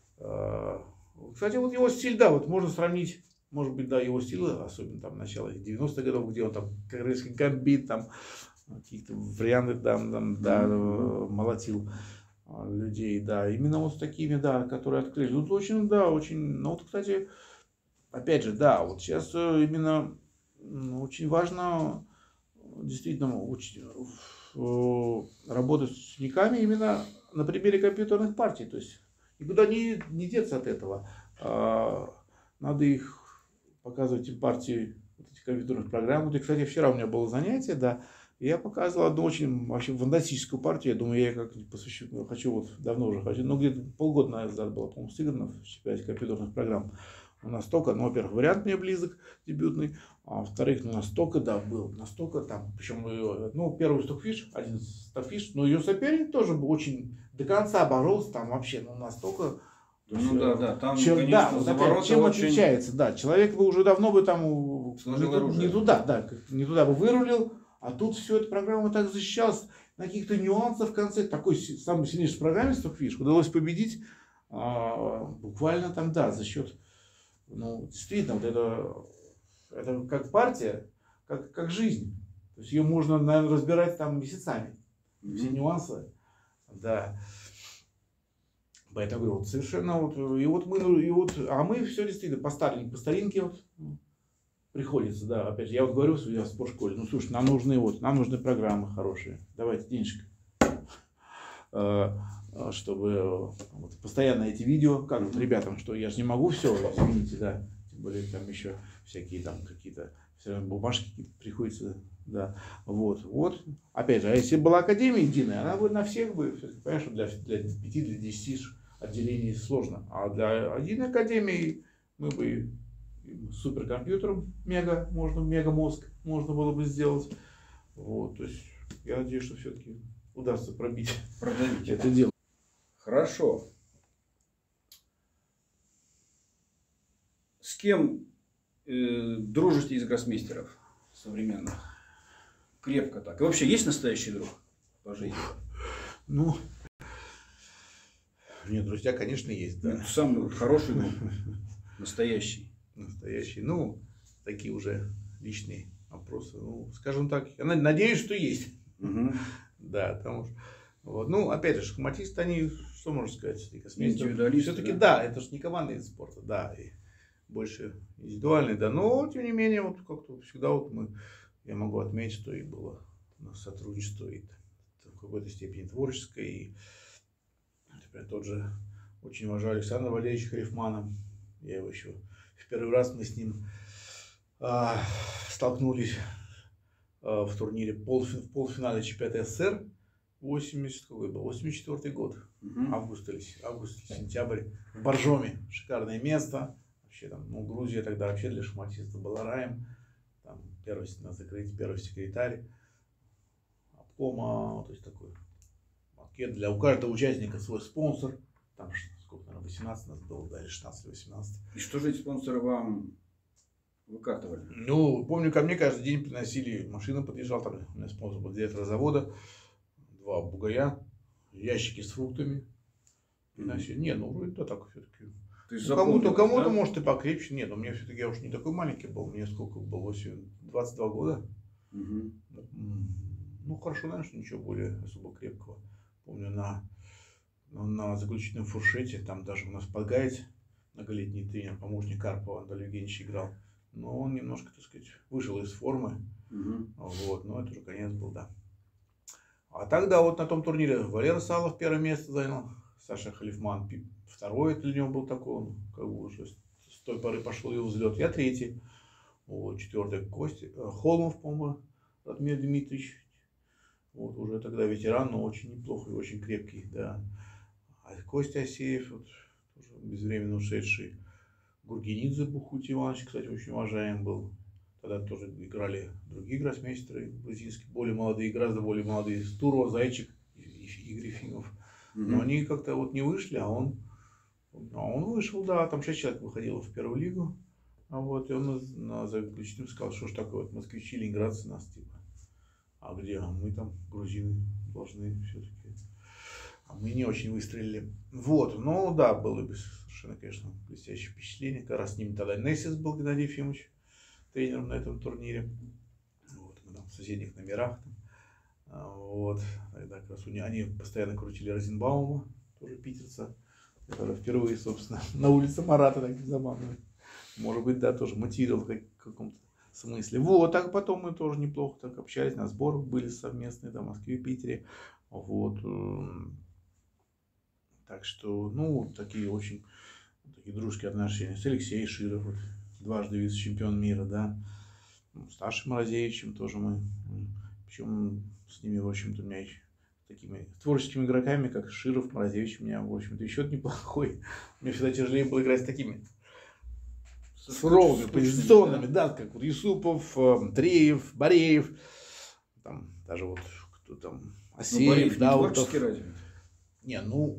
Кстати, вот его стиль, да, вот можно сравнить. Может быть, да, его стиль, особенно там начало девяностых годов, где он там корейский гамбит, там какие-то варианты там, там да, молотил людей, да, именно вот с такими, да, которые открыли. Тут очень, да, очень, ну вот, кстати, опять же, да, вот сейчас именно очень важно действительно уч, работать с учениками именно на примере компьютерных партий, то есть никуда не, не деться от этого, надо их показывать им партии вот этих компьютерных программ. Вот, и, кстати, вчера у меня было занятие, да, и я показывал одну очень вообще фантастическую партию. Я думаю, я как-нибудь посвящу, хочу, вот давно уже хочу, ну где-то полгода назад было, по-моему, сыграно в чемпионате компьютерных программ. У нас столько, ну, во-первых, вариант мне близок, дебютный, а во-вторых, ну, настолько, да, был, настолько там, причем, ну, первый стокфиш, один стокфиш, но ее соперник тоже был очень до конца боролся, там вообще, ну, настолько... Ну есть, да, да, там, чем, конечно, да, вот опять, чем очень... отличается, да, человек бы уже давно бы там не, не туда, да, не туда бы вырулил, а тут все эта программа так защищалась, на каких-то нюансах в конце, такой самый сильнейший программист фиш удалось победить, а, буквально там, да, за счет, ну, действительно, вот это, это как партия, как, как жизнь, то есть ее можно, наверное, разбирать там месяцами, mm-hmm. все нюансы, да. Поэтому говорю, вот совершенно вот, и вот мы, и вот, а мы все действительно по старинке, по старинке вот приходится, да, опять же, я вот говорю, я в спортшколе, ну, слушай, нам нужны вот, нам нужны программы хорошие, давайте денежка, чтобы вот, постоянно эти видео, как вот ребятам, что я же не могу все, извините, да, тем более там еще всякие там какие-то, все равно бумажки какие-то приходится, да, вот, вот, опять же, а если была академия единая, она бы на всех бы, понимаешь, для, для пяти, для десяти отделений сложно, а для единой академии мы бы суперкомпьютером мега, можно мега мозг можно было бы сделать, вот, то есть я надеюсь, что все-таки удастся пробить, продавить это дело. Хорошо. С кем э, дружите из гроссмейстеров современных? Крепко так. И вообще есть настоящий друг по жизни? Ну, нет, друзья, конечно, есть, да. Это самый хороший друг. Настоящий. Настоящий. Ну, такие уже личные вопросы. Ну, скажем так, я надеюсь, что есть. Угу. Да, потому что, вот, ну, опять же, шахматисты, они, что можно сказать, индивидуалисты, все-таки, да? да, это же не командный вид спорта, да, и больше индивидуальный, да, но, тем не менее, вот как-то всегда вот мы, я могу отметить, что и было у нас сотрудничество, и в какой-то степени творческое, и, например, тот же, очень уважаю Александра Валерьевича Халифмана, я его еще, в первый раз мы с ним а, столкнулись в турнире полуфи, в полуфинале чемпионата СССР восемьдесят, какой был, восемьдесят четвёртый год, uh-huh. август или август, сентябрь, в Боржоме, шикарное место, вообще там, ну, Грузия тогда вообще для шахматистов была раем, там первый на закрытие, первый секретарь обкома, то есть такой макет для у каждого участника свой спонсор, там сколько, наверное, восемнадцать нас было, да, или шестнадцать, восемнадцать. И что же эти спонсоры вам выкатывали? Ну, помню, ко мне каждый день приносили, машина подъезжала, там у меня спонсор был директор завода, два бугая, ящики с фруктами приносили. Mm-hmm. Не, ну, вроде да так все-таки. Ну, кому-то, кому-то, да? Может, и покрепче. Нет, у меня все-таки я уж не такой маленький был, мне сколько было, двадцать два года. Mm-hmm. Ну, хорошо, наверное, что ничего более особо крепкого. Помню, на, на заключительном фуршете, там даже у нас Пагайц, многолетний тренер, помощник Карпова, Анатолий Евгеньевич играл. Но он немножко, так сказать, вышел из формы. Угу. Вот, но это уже конец был, да. А тогда вот на том турнире Валера Салов первое место занял, Саша Халифман второе для него был такой, он как бы уже с той поры пошел его взлет. Я третий. Вот, четвертый Костя, Холмов, по-моему, Радмир Дмитриевич. Вот, уже тогда ветеран, но очень неплохой, очень крепкий, да. А Костя Асеев, вот, тоже безвременно ушедший. Гургенидзе Бухути Иванович, кстати, очень уважаем был. Тогда тоже играли другие гроссмейстеры грузинские, более молодые, гораздо более молодые. Стуров, Зайчик и, и Грифинов. Mm-hmm. Но они как-то вот не вышли, а он, а он вышел, да, там шесть человек выходило в первую лигу. А вот, и он на заключительном сказал, что ж такое, вот москвичи, ленинградцы нас типа. А где? А мы там, грузины, должны все-таки. А мы не очень выстрелили. Вот, ну да, было совершенно, конечно, блестящее впечатление. Как раз с ними тогда Несис был, Геннадий Ефимович, тренером на этом турнире. Вот, мы там в соседних номерах. Там. Вот, тогда как раз у них, они постоянно крутили Розенбаума, тоже питерца. Который впервые, собственно, на улице Марата, так забавно. Может быть, да, тоже мотивировал в каком-то смысле. Вот, так потом мы тоже неплохо так общались, на сборах были совместные, да, в Москве, Питере. Вот. Так что, ну, такие очень такие дружеские отношения. С Алексеем Широв, вот, дважды вице-чемпион мира, да. С Сашей Морозевичем тоже мы. Причем с ними, в общем-то, у меня еще такими творческими игроками, как Широв, Морозевич, у меня, в общем-то, и счет неплохой. Мне всегда тяжелее было играть с такими суровыми позиционными, да, как вот Юсупов, Андреев, Бореев, там, даже вот кто там, Асеев, ну, да, вот творчески развит. Не, ну,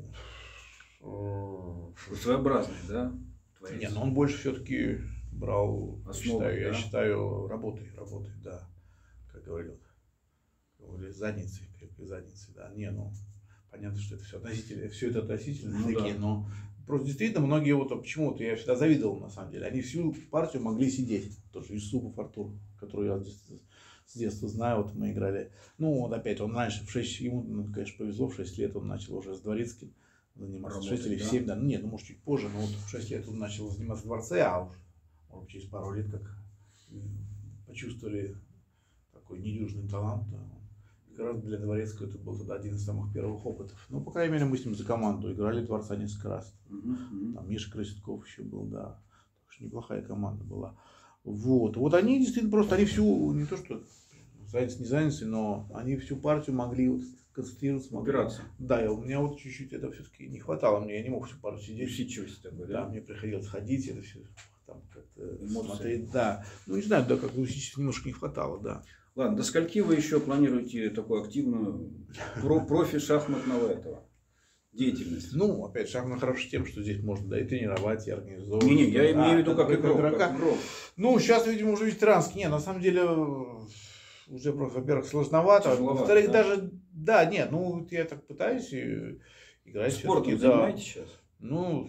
своеобразный, да? Творец. Не, но он больше все-таки брал, основу, считаю, да? я считаю, работой, работой, да, как говорил, говорили, задницей, крепкой задницей, да, не, ну, понятно, что это все относительно, все это относительно, ну, такие, да. Но просто действительно многие вот почему-то я всегда завидовал, на самом деле, они всю партию могли сидеть, тоже Юсупов Артур, который я с детства знаю, вот мы играли, ну, вот опять, он раньше, в шесть, ему, ну, конечно, повезло, в шесть лет он начал уже с Дворецким заниматься, работать, шесть или в семь, да, ну, нет, ну, может, чуть позже, но вот в шесть лет он начал заниматься в Дворце, а уж, может, через пару лет, как почувствовали такой недюжный талант, как раз для Дворецкого это был тогда один из самых первых опытов. Ну, по крайней мере, мы с ним за команду играли Дворца несколько раз. Uh-huh. Там Миша Краситков еще был, да. Так что неплохая команда была. Вот. Вот они действительно просто, они всю, не то что зайцы, не зайцы, но они всю партию могли вот концентрироваться. Могли. Упираться. Да, я, у меня вот чуть-чуть это все-таки не хватало мне, я не мог всю партию сидеть. Усидчивость такой, да? Да, мне приходилось ходить, это все там как-то смотреть. Да. Ну, не знаю, да, как усидчивости немножко не хватало, да. Ладно, до скольки вы еще планируете такую активную про профи шахматного этого деятельность? Ну, опять, шахмат хорошо тем, что здесь можно, да, и тренировать, и организовывать. Не-не, я имею в виду как игрок. игрока. Ну, сейчас, видимо, уже ветеранский. Не, на самом деле, уже просто, во-первых, сложновато. Во-вторых, да? даже, да, нет, ну, я так пытаюсь и играть. Спортом занимаетесь да. сейчас? Ну,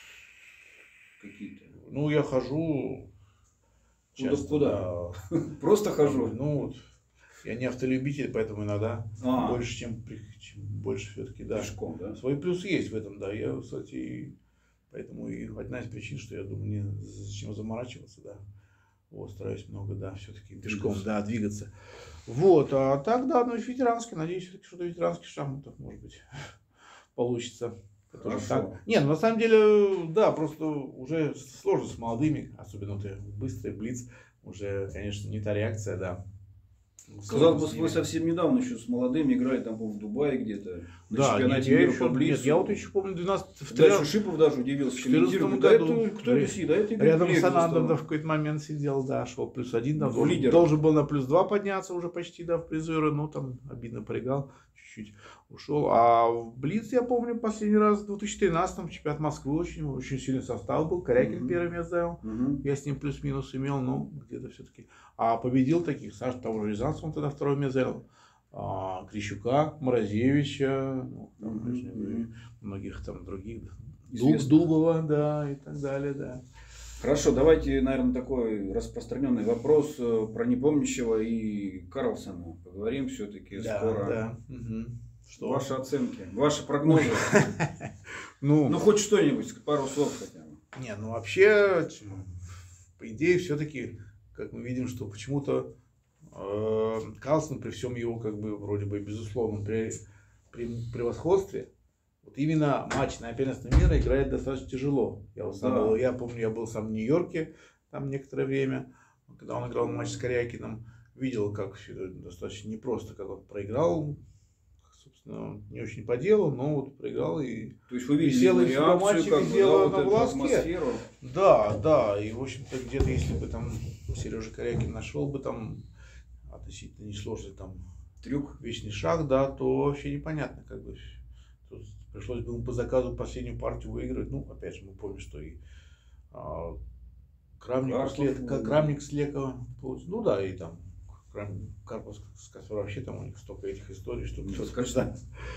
какие-то. Ну, я хожу. Часто, куда? Да. Просто хожу. Ну вот, я не автолюбитель, поэтому иногда а. больше, чем, чем больше все-таки, да. Пешком, да. Свой плюс есть в этом, да. Я, кстати, поэтому и одна из причин, что я думаю, не зачем заморачиваться, да. Вот, стараюсь много, да, все-таки пешком, плюс. Да, двигаться. Вот, а так, да, ну, ветеранский, надеюсь, все-таки что-то ветеранский шахматов, может быть, получится. Так. Не, ну на самом деле, да, просто уже сложно с молодыми, особенно ты быстрый блиц, уже, конечно, не та реакция, да. Казалось бы, вы совсем недавно еще с молодыми играли, там был в Дубае где-то, на да, чемпионате нет, мира еще, по блицу. Нет, я вот еще помню двенадцать... Дальше Шипов даже удивился, в четырнадцатом да году. Это, кто это сидит? Да, это рядом с Анандом да, в какой-то момент сидел, да, шел плюс один, да, должен, должен был на плюс два подняться уже почти, да, в призеры, но там обидно проиграл, чуть-чуть ушел. А в блиц, я помню, последний раз в две тысячи тринадцатом чемпионат Москвы, очень, очень сильный состав был, Корякин mm-hmm. первый место занял, mm-hmm. я с ним плюс-минус имел, но где-то все-таки. А победил таких, Саша того же Рязанцева, он тогда второе место занял. А, Крищука, Морозевича, ну, там, mm-hmm. многих там других, Дубова, да, и так далее, да. Хорошо, давайте, наверное, такой распространенный вопрос про непомнящего и Карлсона поговорим все-таки да, скоро. Да. Угу. Что? Ваши оценки, ваши прогнозы. Ну, ну, хоть что-нибудь, пару слов хотя бы. Не, ну вообще, по идее, все-таки, как мы видим, что почему-то э, Карлсон при всем его, как бы, вроде бы, безусловном при, при, превосходстве, вот именно матч на первенство мира играет достаточно тяжело. Я, вот сам да. был, я помню, я был сам в Нью-Йорке там некоторое время. Когда он играл матч с Корякиным, видел, как все это достаточно непросто, как он проиграл. Собственно, не очень по делу, но вот проиграл и То есть вы видели висела его реакцию, матче, как бы, висела да, вот на эту волоске. атмосферу. Да, да, и в общем-то где-то, если бы там Сережа Корякин нашел бы там относительно несложный там Трюк. вечный шаг, да, то вообще непонятно, как бы. Тут пришлось бы ему по заказу последнюю партию выиграть. Ну, опять же, мы помним, что и а, Крамник, след, да. Крамник с Лекова, ну да, и там Карпов с Каспаром, вообще там у них столько этих историй, что Ну, кто с Корчневым.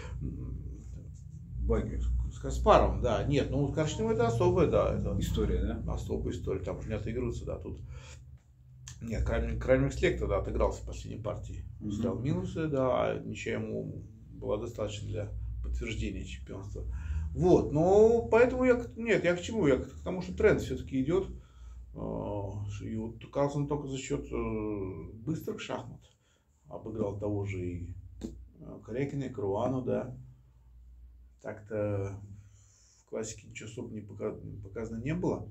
Байки. С Каспаром, да, нет, ну с Корчневым это особая, да, это История, да? особая история, там уже не отыгрываются, да, тут. Нет, Крамник, Крамник с Лек тогда отыгрался в последней партии, Мгм. сдал минусы, да, а ничья ему была достаточно для подтверждения чемпионства. Вот, ну, поэтому я, к- нет, я к чему? Я к к тому, что тренд все-таки идет. Э, И вот Карлсон только за счет э, быстрых шахмат обыграл того же и э, Корякина, и Каруану, да. Так-то в классике ничего особо не пока- показано не было.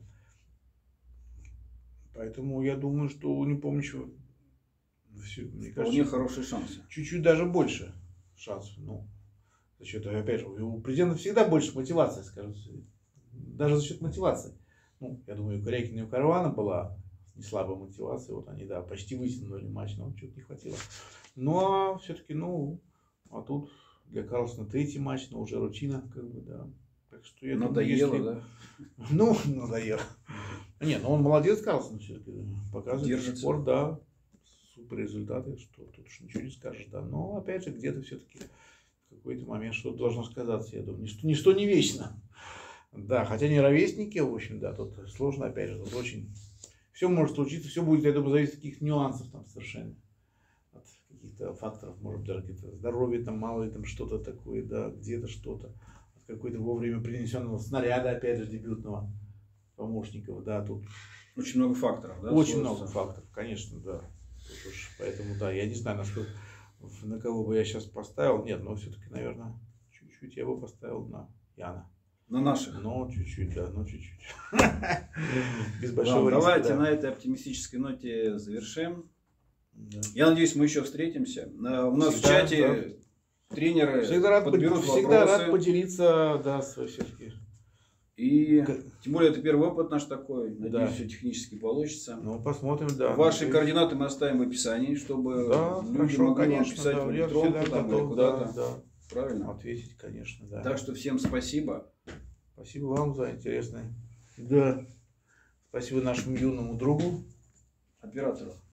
Поэтому я думаю, что у Непомнящего, всё, мне Вполне кажется, хорошие шансы. чуть-чуть даже больше шансов. Ну, за счет, опять же, у президента всегда больше мотивации, скажем, даже за счет мотивации. Ну, я думаю, у Корякина и у Карвана была не слабая мотивация. Вот они, да, почти вытянули матч, но чего-то не хватило. Но все-таки, ну, а тут для Карлсона третий матч, но уже рутина, как бы, да. Так что я Надоело, думаю, да? если... Ну, надоело. Не, ну он молодец, Карлсон, все-таки. Показывает до сих Держится. пор, да, супер результаты, что тут уж ничего не скажешь, да. Но, опять же, где-то все-таки в какой-то момент что-то должно сказаться, я думаю. Ничто, ничто не вечно. Да, хотя не ровесники, в общем, да, тут сложно, опять же, тут очень... Все может случиться, все будет, я думаю, зависеть от каких нюансов там совершенно. От каких-то факторов, может быть, даже где-то здоровье там, мало ли там что-то такое, да, где-то что-то. От какой-то вовремя принесенного снаряда, опять же, дебютного помощников, да, тут Очень много факторов, да? очень сложится? много факторов, конечно, да. Тут уж, поэтому, да, я не знаю, насколько, на кого бы я сейчас поставил, нет, но все-таки, наверное, чуть-чуть я бы поставил на Яна. На наших. Ну, чуть-чуть, да, ну, чуть-чуть. Без Да, большого риска, давайте да. на этой оптимистической ноте завершим. Да. Я надеюсь, мы еще встретимся. На- У нас Всегда, в чате тренеры Всегда рад, подберут всегда вопросы. рад поделиться, да, своей все-таки. И К- тем более это первый опыт наш такой. Надеюсь, Да. все технически получится. Ну, посмотрим, да. Ваши Надеюсь. координаты мы оставим в описании, чтобы Да, люди хорошо, могли вам конечно, писать да. в Я электронку всегда там, или готов, куда-то. да, да. Правильно? Ответить, конечно, да. Так что всем спасибо. Спасибо вам за интересное. Да. Спасибо нашему юному другу. Оператору.